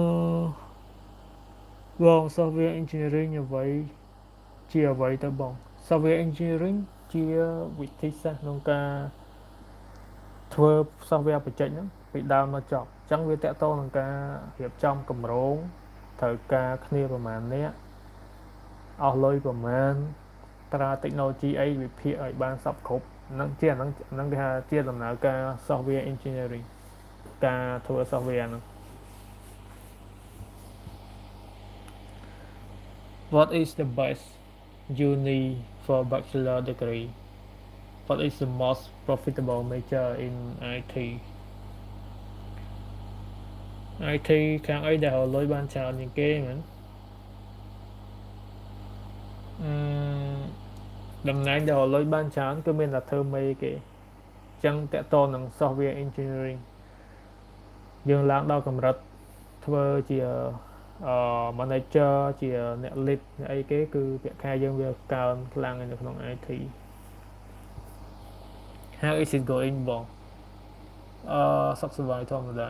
បង software engineering អ្វីជាអ្វីទៅបង software engineering ជាវិធីសាស្ត្រក្នុងការធ្វើ software បច្ចេកហ្នឹងពីដើមមកចប់អញ្ចឹងវាតកតងនឹងការរៀបចំគម្រោងត្រូវការគ្នាប្រមាណអ្នកអស់លុយប្រមាណត្រា technology អីវិភាគឲ្យបានសពគ្រប់ហ្នឹងជាហ្នឹងហ្នឹងគេថាជាដំណើរការ software engineering ការធ្វើ software ហ្នឹង What is the best uni for bachelor degree? What is the most profitable major in ไอ ที ไอ ที ខាងអីដែលរកលុយបានច្រើនជាងគេមែនអឺតំណែងដែលរកលុយបានច្រើនគឺមានតែធ្វើមេគេអញ្ចឹងតកតនឹង software engineering យើងឡើងដល់កម្រិតធ្វើជាអឺ manager ជាអ្នក lead អ្នកអីគេគឺប្រាក់ខែយើងវាកើនខ្លាំងនៅក្នុង ไอ ที How is it going បងអឺសុខសប្បាយធម្មតា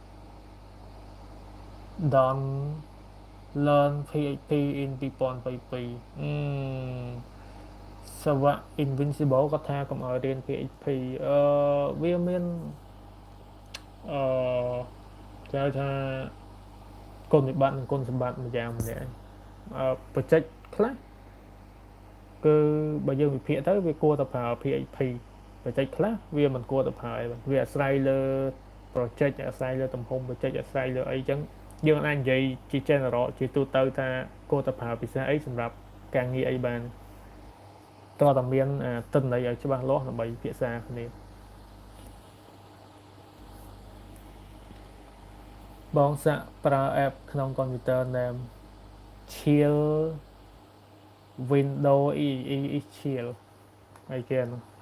Don't learn พี เอช พี in ពីរពាន់ยี่สิบสองអឺសវៈ Invincible គាត់ថាកុំឲ្យរៀន พี เอช พี អឺវាមានអឺគេហៅថាគុណវិបត្តិនិងគុណសម្បត្តិមួយយ៉ាងម្នាក់អឺបច្ចេកខ្លះគឺបើយើងវិភាគទៅវាគួរតែប្រើ พี เอช พี បច្ចេកខ្លះវាមិនគួរតែប្រើវាអាស្រ័យលើ project អាស្រ័យលើទំហំ project អាស្រ័យលើអីចឹងយើងអាចនិយាយជា general ជាទូទៅថាគួរតែប្រើភាសាអីសម្រាប់ការងារអីបានតើតើមានទិន្នន័យឲ្យច្បាស់លាស់ដើម្បីពិភាក្សាគ្នាបងសាក់ប្រើ app ក្នុង computer name chill window e e chill អីគេនោះ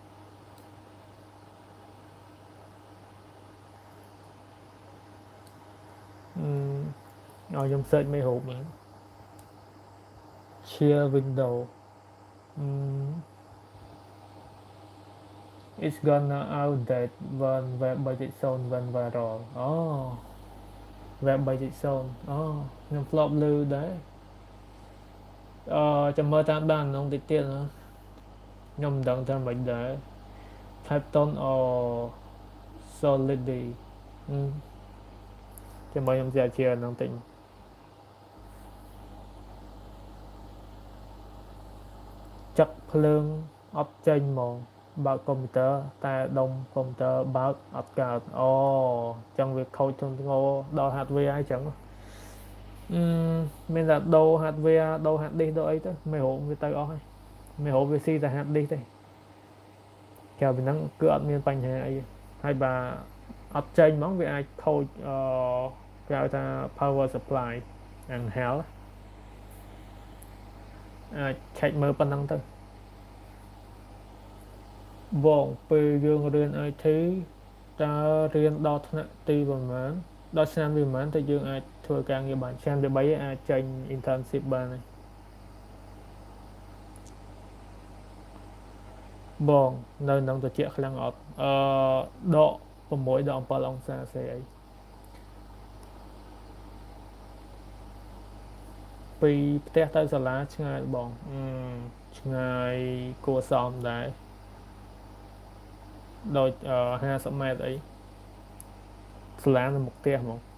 អឺឲ្យខ្ញុំ search មេរូបមើល chill window អឺ it's gonna outdate when web budget zone went viral អូ web budget zone អូខ្ញុំធ្លាប់ឮដែរអឺចាំមើលតាមដានក្នុងតិចទៀតណាខ្ញុំមិនដឹងថាមិនដែរ Python or Solidity ចាំមើលខ្ញុំជាជានឹងតិចចាក់ភ្លើងអត់ចេញហ្មងបើកកុំព្យូទ័រតែដុំកុំព្យូទ័របើកអត់កើតអូអញ្ចឹងវាខូចធ្ងន់ធ្ងរដល់ hardware អញ្ចឹងអឺមានតែដូរ hardware ដូរ hard disk ដូរអីទៅមេរោគវាទៅអស់ហើយមេរោគវាស៊ីតែ hard disk ទេក្រៅពីហ្នឹងគឺអត់មានបញ្ហាអីហើយបើអត់ចេញហ្មងវាអាចខូចអឺគេហៅថា power supply អាំងហាល់អាចឆែកមើលប៉ុណ្ណឹងទៅបងពេលយើងរៀន ไอ ที តើរៀនដល់ថ្នាក់ទីប្រហែលដល់ឆ្នាំទីប្រហែលតែយើងអាចធ្វើការងារបានឆ្នាំទីបីអាចចេញ internship បានហើយបងនៅនឹងត្រជាក់ខ្លាំងអត់អឺដក6ដល់7អង្សាសេអីពីផ្ទះទៅសាលាឆ្ងាយបងឆ្ងាយគួរសមដែរដូចห้าสิบម៉ែត្រអីសាលានៅមុខផ្ទះហ្មង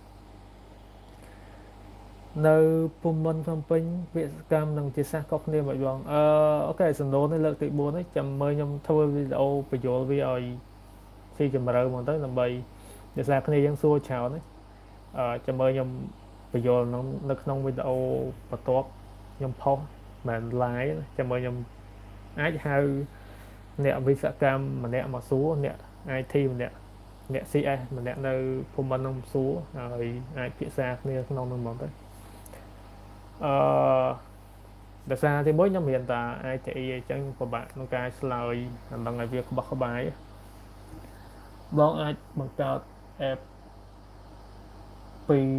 នៅភូមិន្ទភ្នំពេញវិស្វកម្មនិងជាសាស្ត្រក៏គ្នាមកបងអឺអូខេសំណួរនេះលើកទីបួននេះចាំមើលខ្ញុំធ្វើវីដេអូបញ្យល់វាឲ្យស៊ីជម្រៅមកទៅដើម្បីដោយសារគ្នាយើងសួរច្រើនណាអឺចាំមើលខ្ញុំបញ្យល់នៅនៅក្នុងវីដេអូបន្ទាប់ខ្ញុំផុសមិន live ចាំមើលខ្ញុំអាចហៅអ្នកវិស្វកម្មម្នាក់មកសួរអ្នក ไอ ที ម្នាក់អ្នក ซี เอส ម្នាក់នៅភូមិន្ទនឹងសួរហើយអាចពិសាគ្នាក្នុងនោះមកទៅអឺដោយសារទីមួយខ្ញុំរៀនតា ไอ ที អញ្ចឹងពិបាកក្នុងការឆ្លើយមិនដឹងឲ្យវាក្បោះក្បាយបងអាចបង្កើត app ពី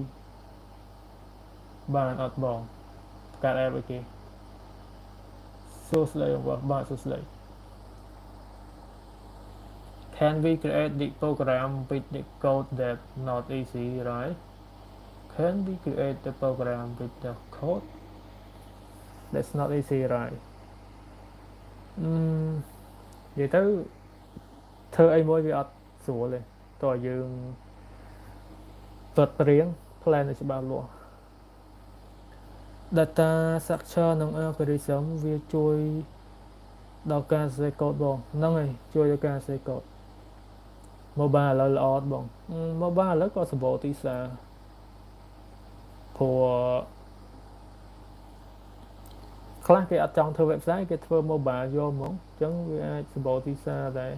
បានអត់បងបង្កើត app អីគេសួស្ដីបងបាទសួស្ដី Can we create the program with the code that not easy right Can we create the program with the code that's not easy right អឺនិយាយទៅធ្វើអីមួយវាអត់ស្រួលទេតើយើងតរៀង plan ឲ្យច្បាស់លាស់ data structure និង algorithm វាជួយដល់ការសរសេរកូដបងហ្នឹងហើយជួយដល់ការសរសេរកូដ mobile ឥឡូវល្អបង mobile ឥឡូវក៏សម្បូរទីផ្សារព្រោះខ្លះគេអត់ចង់ធ្វើ website គេធ្វើ mobile យកហ្មងអញ្ចឹងវាអាចសម្បូរទីផ្សារដែរ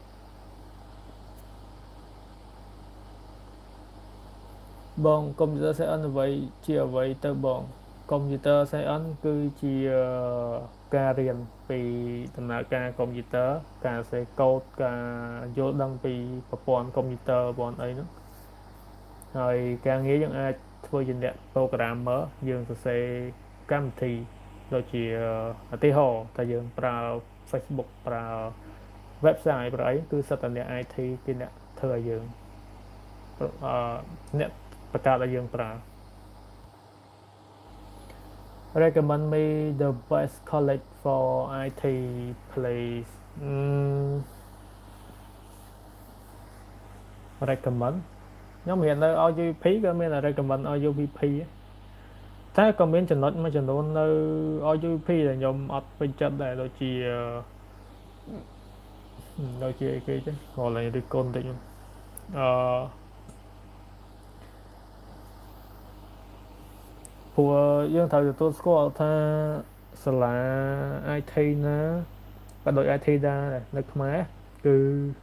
បង computer science អ្វីជាអ្វីទៅបង computer science គឺជាការរៀនពីដំណើរការ computer ការសរសេរកូដការយល់ដឹងពីប្រព័ន្ធ computer ប្រព័ន្ធអីហ្នឹងហើយការងារយើងអាចធ្វើជាអ្នក programmer យើងសរសេរកម្មវិធីដូចជាឧទាហរណ៍ថាយើងប្រើ Facebook ប្រើ website ប្រើអីគឺសិតតែអ្នក ไอ ที គេអ្នកធ្វើឲ្យយើងអឺអ្នកបង្កើតឲ្យយើងប្រើ recommend me the best college for ไอ ที place recommend ខ្ញុំរៀននៅ ยู วี พี ក៏មាន recommend ឲ្យ ยู วี พี តែក៏មានចំណុចមួយចំនួននៅ ยู วี พี ដែលខ្ញុំអត់ពេញចិត្តដែរដូចជាដូចជាអីគេចឹងក៏ឡើងរិះគន់តិចអឺព្រោះយើងត្រូវទទួលស្គាល់ថាសាលា ไอ ที ណាក៏ដូច ไอ ที ដែរនៅខ្មែរគឺ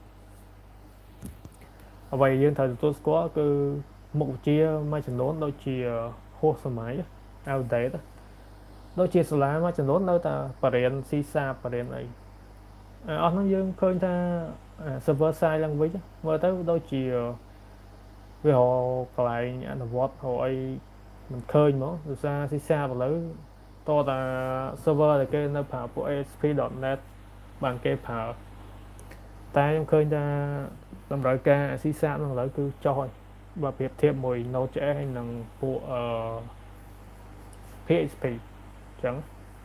អ្វីយើងត្រូវទទួលស្គាល់គឺមុខវិជ្ជាមួយចំនួនដូចជាហួសសម័យ outdated ដូចជាសាលាមួយចំនួននៅតែបរិញ្ញាស៊ីសាបរិញ្ញាអីអស់ហ្នឹងយើងឃើញថា server side language មើលទៅដូចជាវារកកន្លែងអនុវត្តរកអីមិនឃើញហ្មងដោយសារស៊ីសាបឥឡូវតើតា server ដែលគេនៅប្រើពួក เอ เอส พี ดอท เน็ต បានគេប្រើតែខ្ញុំឃើញថាតម្រូវការស៊ីសាបហ្នឹងឥឡូវគឺចុះហើយបើប្រៀបធៀបមួយ Node.js ហើយនឹងពួកអឺ พี เอช พี អញ្ចឹង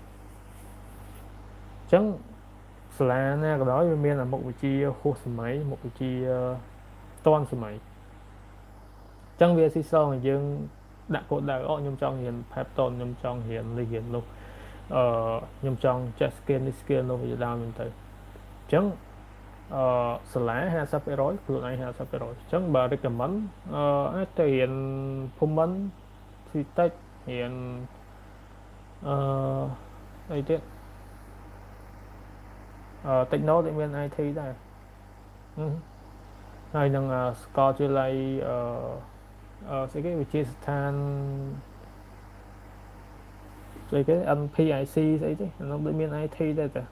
អញ្ចឹងសាលាណាក៏ដោយវាមានមុខវិជ្ជាហួសសម័យមុខវិជ្ជាទាន់សម័យអញ្ចឹងវាស៊ីសងឲ្យយើងដាក់គោលដៅអូខ្ញុំចង់រៀន Python ខ្ញុំចង់រៀននេះរៀននោះអឺខ្ញុំចង់ចេះ skill នេះ skill នោះវាដើមទៅអញ្ចឹងអឺសាលា ห้าสิบเปอร์เซ็นต์ ខ្លួនឯង ห้าสิบเปอร์เซ็นต์ អញ្ចឹងបើ recommend អឺអាចទៅរៀនភូមិន្ទស៊ីតិចរៀនអឺអីទៀតអឺ techno ដែលមាន ไอ ที ដែរហើយនឹងស្កលជាល័យអឺអឺស្អីគេវិទ្យាស្ថានស្អីគេ เอ็น พี ไอ ซี ស្អីទេអានោះដូចមាន ไอ ที ដែរតា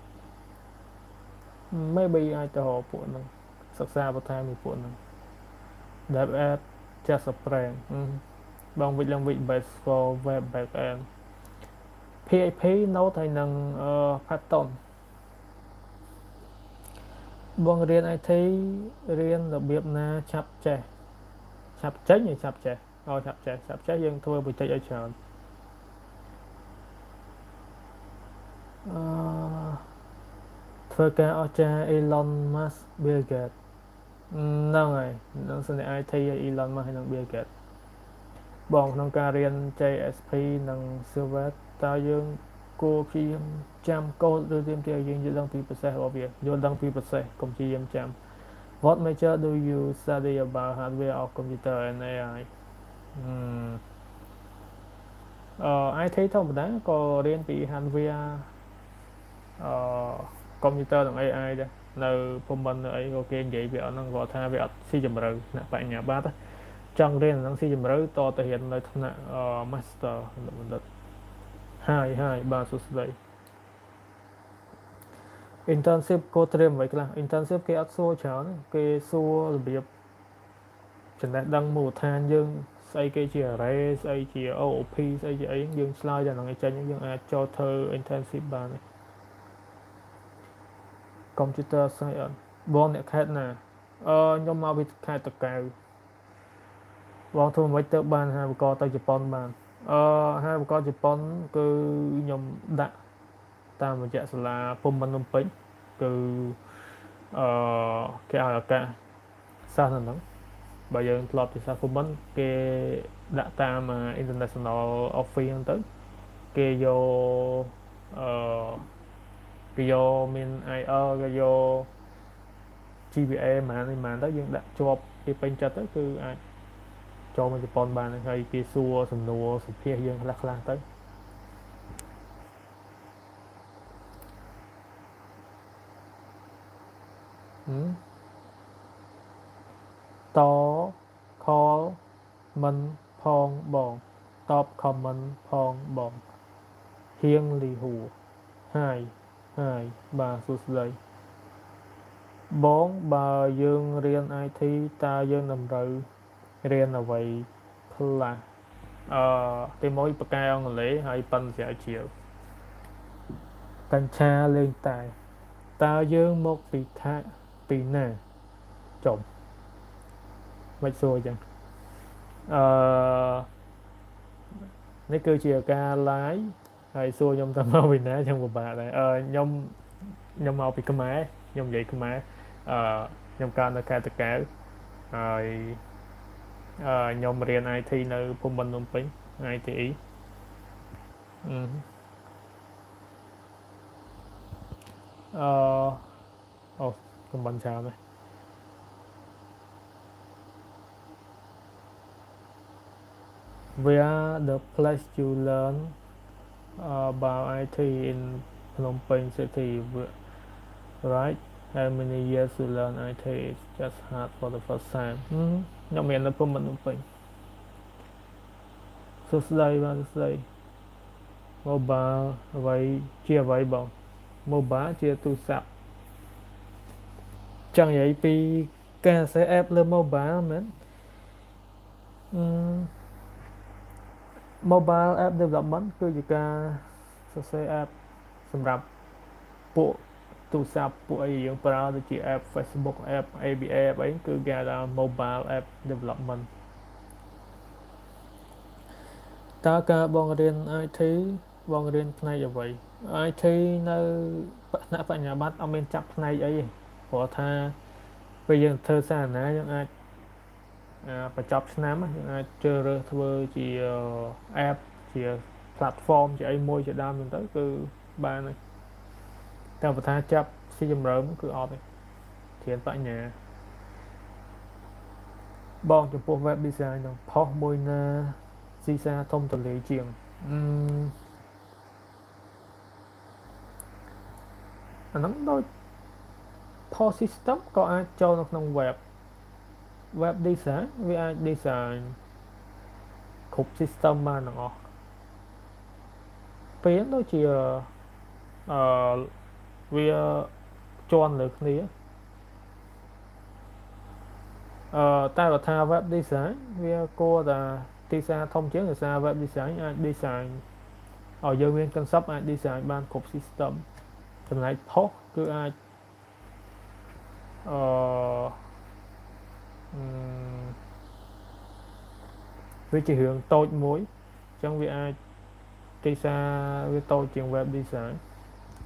maybe អាចទៅរកពួកហ្នឹងសិក្សាបន្ថែមពីពួកហ្នឹង dev app just a brand បង which language best for web backend พี เอช พี Node ហើយនឹង Python បងរៀន ไอ ที រៀនរបៀបណាឆាប់ចេះឆាប់ចេញហើយឆាប់ចេះអូឆាប់ចេះឆាប់ចេះយើងធ្វើបច្ចេកឲ្យច្រើន Ờ,ធ្វើការអស្ចារ្យ Elon Musk Bill Gates ហ្នឹងហើយនឹងសញ្ញា i ที Elon Musk ហើយនឹង Bill Gates បងក្នុងការរៀន จេ เอส พี និង Silver តើយើងគួរព្យាយាមចាំកូដឬទាមទារយើងយល់ដឹងពី process របស់វាយល់ដឹងពី process កុំព្យាយាមចាំ What major do you study about hardware of computer and เอ ไอ អឺអឺ i ที ធម្មតាក៏រៀនពី hardware អឺ computer និង เอ ไอ ដែរនៅភូមិន្ទនៅអីក៏គេនិយាយវាអត់ហ្នឹងគាត់ថាវាអត់ស៊ីជម្រៅថ្នាក់បញ្ញាបត្រចង់រៀនហ្នឹងស៊ីជម្រៅតទៅរៀននៅថ្នាក់ master បណ្ឌិតហើយហើយបាទសួស្ដី internship គួរត្រៀមអ្វីខ្លះ internship គេអត់សួរច្រើនគេសួររបៀបចំណេះដឹងមូលដ្ឋានយើងស្អីគេជា array ស្អីជា អូ អូ พี ស្អីជាអីយើងឆ្លើយតែហ្នឹងឯងចេញយើងអាចចូលធ្វើ internship បាន computer science បងអ្នកខេត្តណាអឺខ្ញុំមកពីខេត្តតកែវបងធ្វើមិនទៅបានហាបកទៅជប៉ុនបានអឺហាបកជប៉ុនគឺខ្ញុំដាក់តាមរយៈសាលាភូមិន្ទភ្នំពេញគឺអឺគេឲ្យឱកាសសិស្សនៅហ្នឹងបើយើងធ្លាប់ជាសិស្សភូមិន្ទគេដាក់តាម international office ហ្នឹងទៅគេយកអឺគេយកមាន ไอ អែល គេយក ជី พี เอ ម៉ានម៉ានទៅយើងដាក់ជាប់គេពេញចិត្តទៅគឺអាចចូលមកជប៉ុនបានហើយគេសួរសំណួរសុភាយើងខ្លះខ្លះទៅត call មិនផងបងតប comment ផងបងហៀងលីហួរហើយហើយបាទសួស្ដីបងបើយើងរៀន i ที តើយើងតម្រូវរៀនអ្វីខ្លះអឺទីមួយបកកែអង់គ្លេសហើយប៉ិនស្រាវជ្រាវកញ្ឆាលេងតែតើយើងមកពីថាពីណាចុំមិនសួរអញ្ចឹងអឺនេះគឺជាការ live ហើយសួរខ្ញុំតើមកពីណាចឹងពិបាកដែរអឺខ្ញុំខ្ញុំមកពីខ្មែរខ្ញុំនិយាយខ្មែរអឺខ្ញុំកើតនៅខេត្តតាកែវហើយអឺខ្ញុំរៀន i ที នៅភូមិន្ទភ្នំពេញ i ที អឺអឺអូកំបានច្រើនទេWhere the place you learn about ไอ ที in Phnom Penh city right how many years you learn ไอ ที it's just hard for the first time ខ្ញុំមាននៅភូមិន្ទភ្នំពេញសួស្ដីបាទសួស្ដី mobile អ្វីជាអ្វីបង mobile ជាទូរស័ព្ទចង់និយាយពីការសរសេរ app លើ mobile មែនអឺmobile app development គឺជាការសរសេរ app សម្រាប់ពួកទូរស័ព្ទពួកអីយើងប្រើដូចជា app Facebook app เอ บี เอ អីគឺគេហៅថា mobile app development តើការបងរៀន ไอ ที បងរៀនផ្នែកអ្វី ไอ ที នៅថ្នាក់បញ្ញាបត្រអត់មានចាប់ផ្នែកអីទេព្រោះថាពេលយើងធ្វើសារណាយើងអាចបញ្ចប់ឆ្នាំយើងអាចជ្រើសរើសធ្វើជា app ជា platform ជាអីមួយជាដើមហ្នឹងទៅគឺបានហើយតែបើថាចាប់ស៊ីជម្រៅគឺអត់ទេរៀនបញ្ញាបងចំពោះ web design ហ្នឹងផុសមួយណាស៊ីសាធំទលាជាងអឺអាហ្នឹងដូចផុស system ក៏អាចចូលនៅក្នុង web web design វាអាច design គ្រប់ system បានទាំងអស់ពេលដូចជាអឺវាជាន់លើគ្នាអឺតែបើថា web design វាគួរតែទីផ្សារធំជាងដោយសារ web design អាច design ឲ្យយើងមាន concept អាច design បានគ្រប់ system ចំណែកផុសគឺអាចអឺវាជារឿងតូចមួយអញ្ចឹងវាអាចទីផ្សារវាតូចជាង web design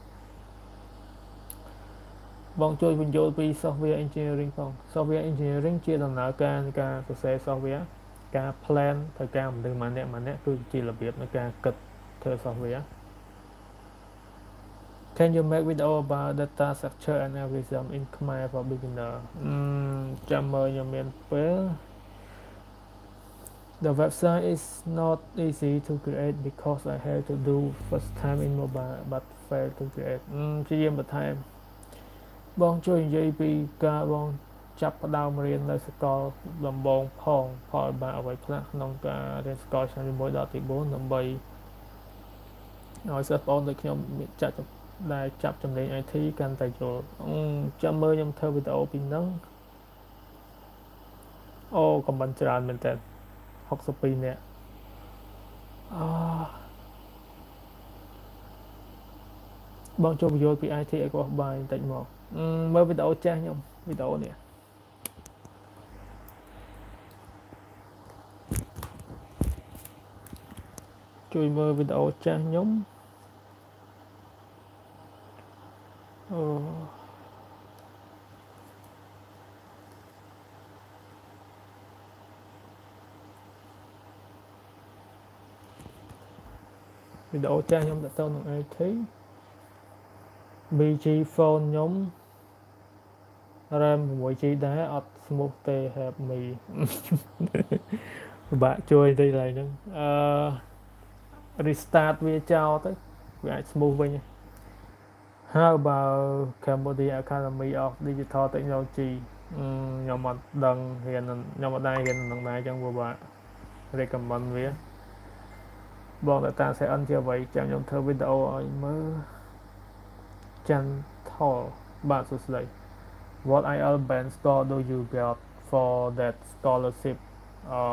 Bọn chơi mình vô vì software engineering không software engineering chia làm nào ca ca thực sẽ software ca plan thời ca mình đừng mà nè mà nè cứ chỉ là việc nó ca cực theo software. Can you make video about data structure and algorithm in Khmer for beginner? Um, chăm mơ nhà miền well, the website is not easy to create because I had to do first time in mobile but failed to create. Um, chỉ riêng một time. Bọn chơi dây vì cả bọnចាប់ផ្ដើមរៀននៅសាកលដំបងផងផលបាក់អ្វីខ្លះក្នុងការរៀនសាកលឆ្នាំទីមួយដល់ទីបួនដើម្បីឲ្យសិស្សបងដូចខ្ញុំមានចាត់ដែលចាប់ចំណេញ ไอ ที កាន់តែយល់ចាំមើលខ្ញុំធ្វើវីដេអូពីហ្នឹងអូខមមិនច្រើនមែនតើហុកសិបពីរនាក់អបងចូលបញ្យល់ពី ไอ ที ឲ្យគាត់បាយបន្តិចមកមើលវីដេអូចាស់ខ្ញុំវីដេអូនេះជួយមើលវីដេអូចាស់ខ្ញុំអូវីដេអូចាស់ខ្ញុំដាក់ទៅក្នុង ไอ ที ប៊ី ជី phone ខ្ញុំ RAM หก จี ដែរអត់ smooth ទេ help me ពិបាកជួយទៅឡើយហ្នឹងអឺ restart វាចោលទៅវាអាច smooth វិញហើយបើ Cambodia Academy of Digital Technology ខ្ញុំអត់ដឹងរៀនខ្ញុំអត់ដែររៀននឹងដែរអញ្ចឹងពិបាក recommend វាបង data science ជាអ្វីចាំខ្ញុំធ្វើវីដេអូឲ្យមើលចាន់ថលបាទសួស្តី What ไอ แอล band score do you get for that scholarship អឺ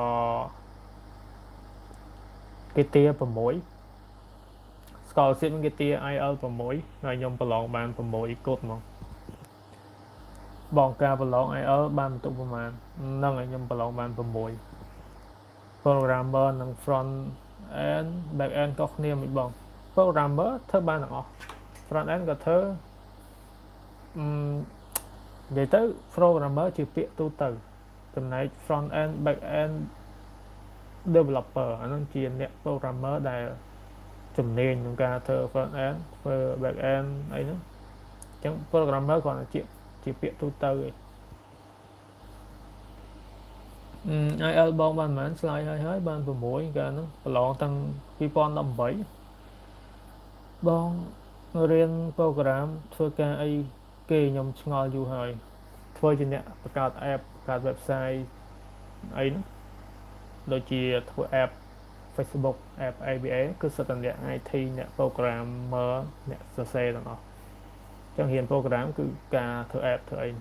គេទា6 scholarship គេទា ไอ แอล 6ហើយខ្ញុំប្រឡងបាន6គត់មកបងការប្រឡង ไอ แอล បានបន្ទុកប្រហែលហ្នឹងហើយខ្ញុំប្រឡងបាន6 programmer និង front end back end ក៏គ្នាមិនបង programmer ធ្វើបានទាំងអស់ front end ក៏ធ្វើអឺនិយាយទៅ programmer ជាពាក្យទូទៅចំណែក front end back end developer អាហ្នឹងជាអ្នក programmer ដែលជំនាញក្នុងការធ្វើ front end ធ្វើ back end អីហ្នឹងអញ្ចឹង programmer គ្រាន់តែជាជាពាក្យទូទៅឯង ไอ แอล បងបានប៉ុន្មានឆ្លើយហើយហើយបាន6កាលហ្នឹងប្រឡងតាំងពីរពាន់ដប់ប្រាំបងរៀន program ធ្វើការអីគេខ្ញុំឆ្ងល់យូរហើយធ្វើជាអ្នកបង្កើត app បង្កើត website អីហ្នឹងដូចជាធ្វើ app Facebook app เอ บี เอ គឺសិតតែអ្នក ไอ ที អ្នក programmer អ្នកសរសេរទាំងអស់អញ្ចឹងរៀន program គឺការធ្វើ app ធ្វើអី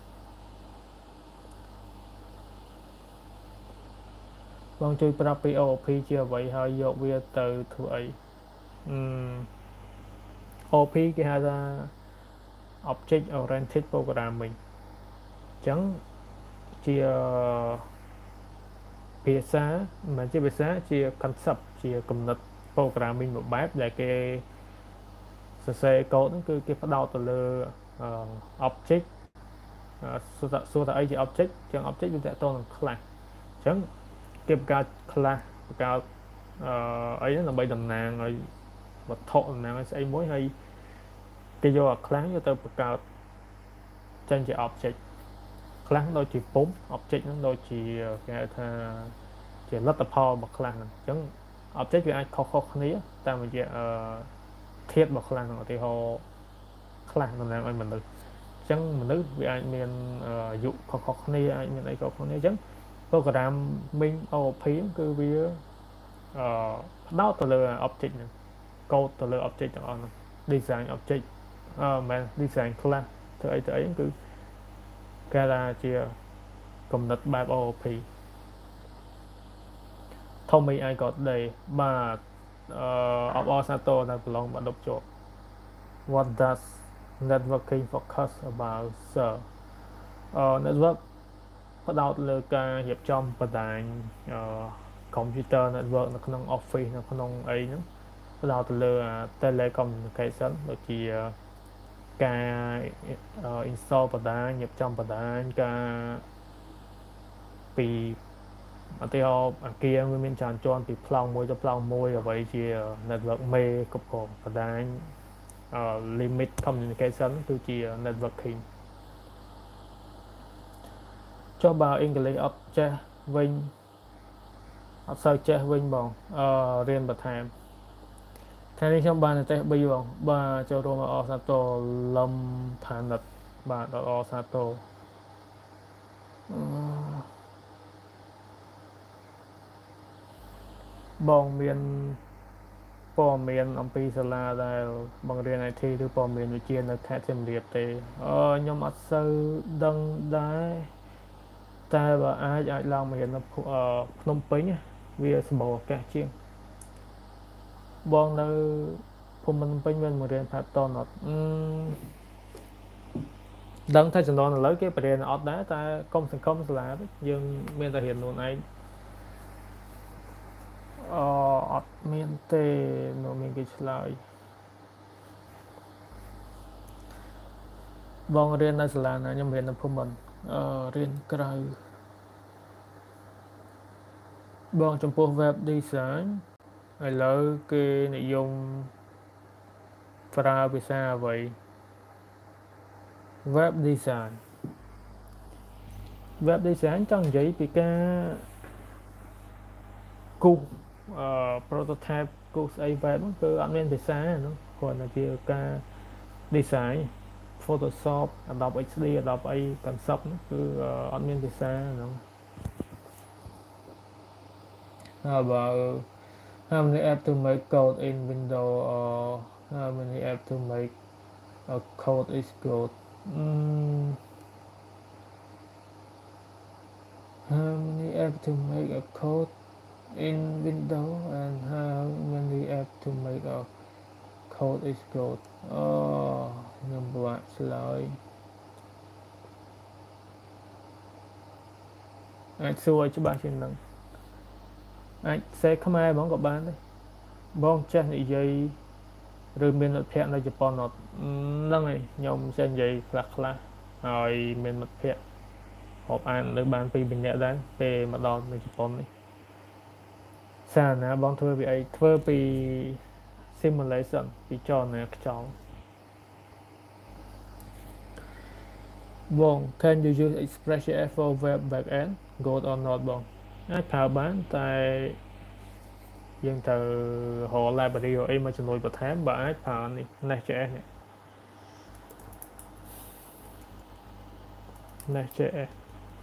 បងជួយប្រាប់ពី អូ អូ พี ជាអ្វីហើយយកវាទៅធ្វើអីអឺ អូ អូ พี គេហៅថា Object Oriented Programming អញ្ចឹងជាភាសាមិនមែនជាភាសាជា concept ជាគំនិត programming មួយបែបដែលគេសរសេរកូដហ្នឹងគឺគេផ្ដោតទៅលើ object សួរថាសួរថាអីជា object អញ្ចឹង object វាតកតនឹង class អញ្ចឹងគេបង្កើត class បង្កើតអឺអីហ្នឹងដើម្បីតំណាងឲ្យវត្ថុតំណាងឲ្យស្អីមួយហើយគេយកអា class យកទៅបង្កើតចេញជា object class ដូចជាពុំ object ហ្នឹងដូចជាគេហៅថាជាលទ្ធផលរបស់ class ហ្នឹងអញ្ចឹង object វាអាចខុសៗគ្នាតាមរយៈអឺធាតុរបស់ class ហ្នឹងឧទាហរណ៍ class តំណាងឲ្យមនុស្សអញ្ចឹងមនុស្សវាអាចមានអាយុខុសៗគ្នាអាចមានអីខុសៗគ្នាអញ្ចឹង programming អូ អូ พี គឺវាអឺផ្ដោតទៅលើ object ហ្នឹងកូដទៅលើ object ទាំងអស់ហ្នឹង design object អឺមិន design class ធ្វើអីទៅអីគឺគេថាជាគំនិតបែប អូ អូ พี Tommy I got day បាទអឺអបអរសាទរដែលប្រឡងបាក់ដប់ជាប់ What does networking focus about sir អឺ network ផ្ដោតលើការរៀបចំបណ្ដាញអឺ computer network នៅក្នុង office នៅក្នុងអីហ្នឹងផ្ដោតទៅលើ telecommunication ដូចជាការ install បណ្ដាញរៀបចំបណ្ដាញការពីឧទាហរណ៍អាគារវាមានច្រើនជាន់ពីប្លង់មួយទៅប្លង់មួយអ្វីជា network មេគ្រប់គ្រងបណ្ដាញ limit communication គឺជា networking ចុះបើអង់គ្លេសអត់ចេះវិញអត់សូវចេះវិញបងអឺរៀនបន្ថែមថ្ងៃនេះខ្ញុំបានតែប៊ីបងបាទចូលរួមអសាទរលំផានិតបាទដល់អសាទរបងមានព័ត៌មានអំពីសាលាដែលបង្រៀន ไอ ที ឬព័ត៌មានវិទ្យានៅខេត្តសៀមរាបទេអឺខ្ញុំអត់សូវដឹងដែរតែបើអាចអាចឡើងមករៀននៅភ្នំពេញវាសម្បូរឱកាសជាងបងនៅភូមិភ្នំពេញមានមករៀនផាប់តនអត់អឺដឹងថាចំនួនឥឡូវគេបរិញ្ញាអត់ដែរតែកុំសង្ឃឹមសាលាយើងមានតែរៀនខ្លួនឯងអឺអត់មានទេនៅមានគេឆ្លើយបងរៀននៅសាលាណាខ្ញុំរៀននៅភូមិន្ទអឺរៀនក្រៅបងចំពោះ web design ឥឡូវគេនិយមប្រើភាសាអ្វី web design web design ចង់និយាយពីការគូសអឺ prototype គូសស្អី web ហ្នឹងគឺអត់មានភាសាហ្នឹងគ្រាន់តែជាការ design Photoshop Adobe เอ็กซ์ ดี Adobe អី concept ហ្នឹងគឺអត់មានភាសាហ្នឹងហើយបើ how many app to make code in Windows or how many app to make a code is good mm, how many app to make a code in Windows and how many app to make a code is good អូខ្ញុំបាក់ឆ្លើយអាចសួរឲ្យច្បាស់ជាងហ្នឹងអាចសេខ្មែរហ្មងក៏បានដែរបងចេះនិយាយឬមានមិត្តភ័ក្តិនៅជប៉ុនអត់ហ្នឹងហើយខ្ញុំចេះនិយាយខ្លះខ្លះហើយមានមិត្តភ័ក្តិរាប់អាននៅបានពីរនាក់ដែរពេលមកដល់នៅជប៉ុននេះសារណាបងធ្វើពីអីធ្វើពី simulation ពីចលនាខ្យល់បង can you use Express.js for web backend good or not បងអាចប្រើបានតែយើងទៅរក library អីមកជំនួយបន្ថែមបើអាចប្រើនេះ Nest.js នេះ Nest.js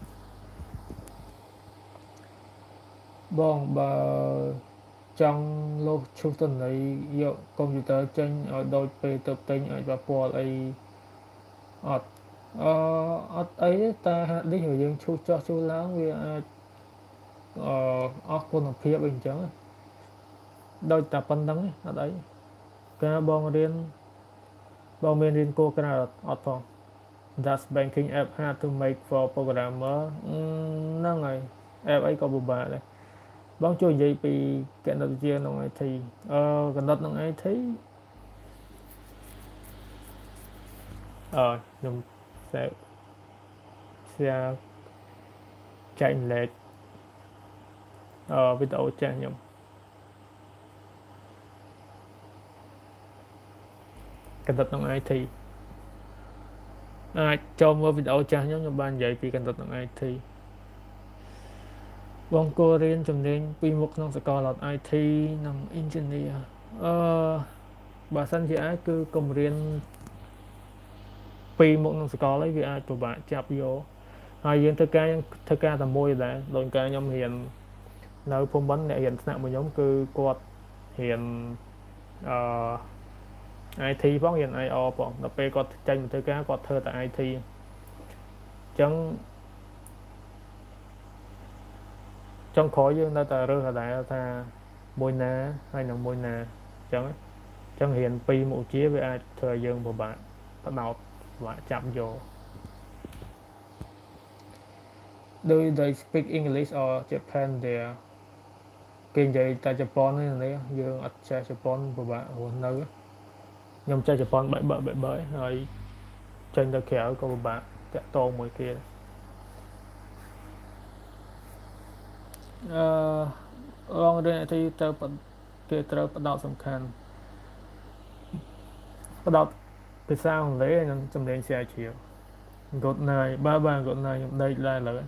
បងបើចង់លុបឈូសទន័យយកកុំព្យូទ័រចេញឲ្យដូចពេលទៅទិញអាចប៉ះពាល់អីអត់អឺអត់អីតែហាក់នេះយើងឈូសចោះឈូសឡើងវាអាចអឺអស់គុណភាពអីអញ្ចឹងដូចតែប៉ុណ្្នឹងអត់អីការបងរៀនបងមានរៀនគោលក្រៅអត់ផង Does banking app hard to make for programmer ហ្នឹងហើយ app អីក៏ពិបាកដែរបងជួយនិយាយពីគណិតវិទ្យាក្នុង ไอ ที អឺគណិតក្នុង ไอ ที អឺខ្ញុំsẽ share ចែកលេខអឺវីដេអូចាស់ខ្ញុំគណិតក្នុង ไอ ที អាចចូលមើលវីដេអូចាស់ខ្ញុំខ្ញុំបាននិយាយពីគណិតក្នុង ไอ ที បងគួររៀនជំនាញពីរមុខក្នុងសាកល ไอ ที និង Engineer អឺបើសិនជាអាចគឺកុំរៀនពីរមុខក្នុងសាកលអីវាអាចពិបាកចាប់យកហើយយើងធ្វើការយើងធ្វើការតែមួយដែរដោយការខ្ញុំរៀននៅភូមិបន្ទអ្នករៀនថ្នាក់មួយខ្ញុំគឺគាត់រៀនអឺ ไอ ที ផងរៀន ไอ អរ ផងដល់ពេលគាត់ចេញទៅធ្វើការគាត់ធ្វើតែ ไอ ที អញ្ចឹងចុងក្រោយយើងនៅតែរើសដែរថាមួយណាហើយនឹងមួយណាអញ្ចឹងអញ្ចឹងរៀនពីរមុខវិជ្ជាវាអាចធ្វើឲ្យយើងពិបាកបដោតពិបាកចាប់យក Do they speak English or Japan there គេនិយាយតែជប៉ុននេះយើងអត់ចេះជប៉ុនពិបាករស់នៅខ្ញុំចេះជប៉ុនបែបបែបបែបហើយ tranh tới khéo có một bạn tẹt toមួយkia ờ long đây thì tớ kia tớ bắt đầu សំខាន់ bắt đầu ភាសាអង់គ្លេសនិងសំឡេង share ជា good night បាទបាទ good night ខ្ញុំដេកឡើងលើ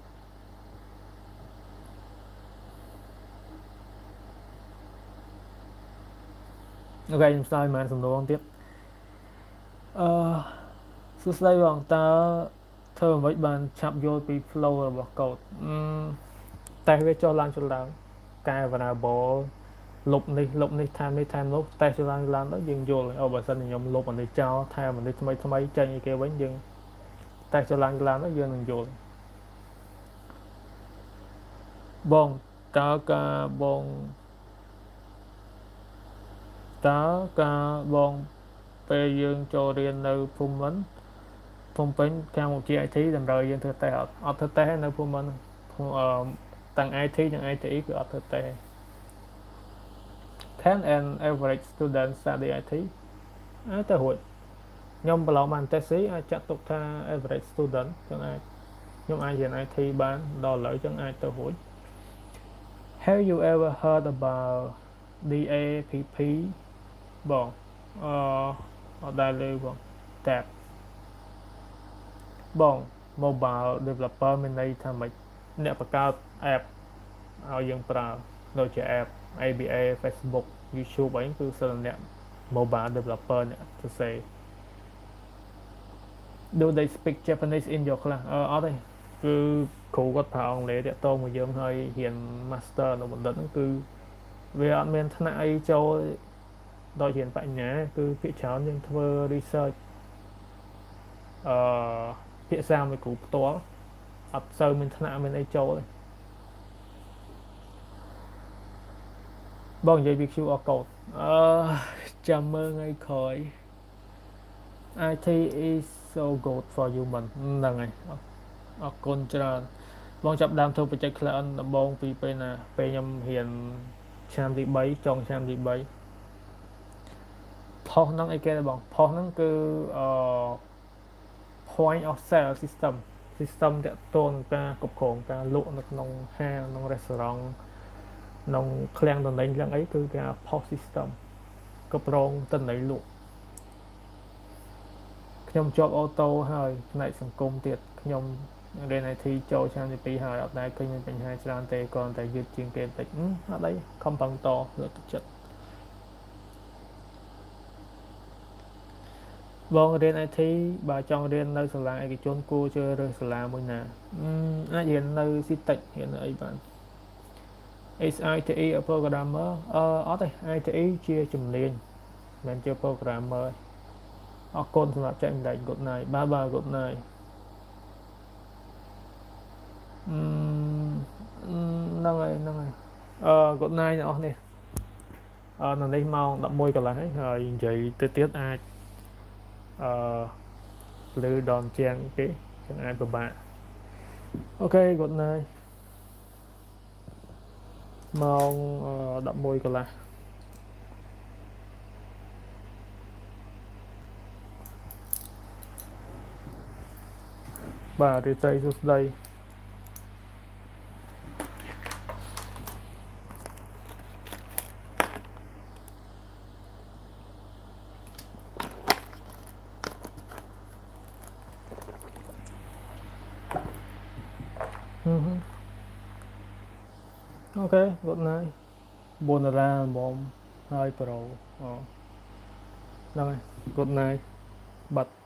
អូខេខ្ញុំស្ដាយបានសំណួរទៀតអឺសួស្ដីបងតើធ្វើអ្វីបានឆាប់យល់ពី flow របស់ code តែវាចុះឡើងចុះឡើងកែ variable លុបនេះលុបនេះថែមនេះថែមនោះតែចុះឡើងឡើងទៅយើងយល់អូបើសិនខ្ញុំលុបអានេះចោលថែមអានេះថ្មីថ្មីចេញឲ្យគេវិញយើងតែចុះឡើងឡើងទៅយើងនឹងយល់បងតើការបងតើការបងពេលយើងចូលរៀននៅភូមិន្ទភ្នំពេញខាងវិទ្យា i ทีតម្រូវយើងធ្វើតេស្តអត់អត់ធ្វើតេស្តនៅភូមិន្ទអឺទាំង i ที និង i ที គឺអត់ធ្វើតេស្ត Can an average student study ไอ ที អាចទៅរួចខ្ញុំប្រឡងបានតេស្តអាចចាត់ទុកថា average student ចឹងអាចខ្ញុំអាចរៀន i ที បានដល់ឥឡូវចឹងអាចទៅរួច Have you ever heard about ឌី เอ พี พี បងអឺអត់ដែរលើបង tab បង mobile developer មានន័យថាម៉េចអ្នកបង្កើត app ឲ្យយើងប្រើដូចជា app เอ บี เอ Facebook YouTube អីគឺសិលអ្នក mobile developer អ្នកសរសេរ Do they speak Japanese in your class អឺអត់ទេគឺគ្រូគាត់ប្រើអង់គ្លេសតាក់ទងមកយើងហើយរៀន master នៅបណ្ឌិតហ្នឹងគឺវាអត់មានថ្នាក់អីចូលដោយរៀនបញ្ញាគឺភាគច្រើនយើងធ្វើ research អឺភាសាមួយគ្រូផ្ទាល់អត់សូវមានថ្នាក់មានអីចូលទេបងនិយាយពី Q R code អឺចាំមើលថ្ងៃក្រោយ i ที is so good for human ហ្នឹងហើយអរគុណច្រើនបងចាប់ដើមធ្វើ project client ដំបូងពីពេលណាពេលខ្ញុំរៀនឆ្នាំទី3ចុងឆ្នាំទី3ផុសហ្នឹងអីគេដែរបងផុសហ្នឹងគឺអឺ point of sale system system តាក់ទងនឹងការគ្រប់គ្រងការលក់នៅក្នុងហាងក្នុង restaurant ក្នុងឃ្លាំងតំណែងទាំងអីគឺគេ post system គ្រប់គ្រងតំណែងលក់ខ្ញុំជាប់អូតូហើយផ្នែកសង្គមទៀតខ្ញុំរៀន i ที ចូលឆ្នាំទី2ហើយអត់ដែរឃើញមានបញ្ហាច្រើនទេគ្រាន់តែយឺតជាងគេបន្តិចអត់អីខំប្រឹងតលើកទឹកចិត្តបងរៀន i ที បើចង់រៀននៅសាលាឯកជនគួរជ្រើសរើសសាលាមួយណាអាចរៀននៅ ស៊ីតិច រៀននៅអីបាន Is ไอ ที อี a programmer អឺអត់ទេ i ที อี ជាជំនាញមិនមែនជា programmer អរគុណសម្រាប់ចែកម្លែក good night បាទបាទ good night អឺហ្នឹងហើយហ្នឹងហើយអឺ good night អ្នកនរនេះអឺនៅនេះម៉ោង ដប់មួយកន្លះហើយហើយនិយាយទៅទៀតអាចអឺលឺដល់ជាងគេចឹងអាចពិបាកអូខេ good night ម៉ោង ដប់មួយកន្លះបាទរីត្រីសួស្ដីអូខេ good night 4ដុល្លារមុំហើយប្រូអូហ្នឹងហើយ good night បាត់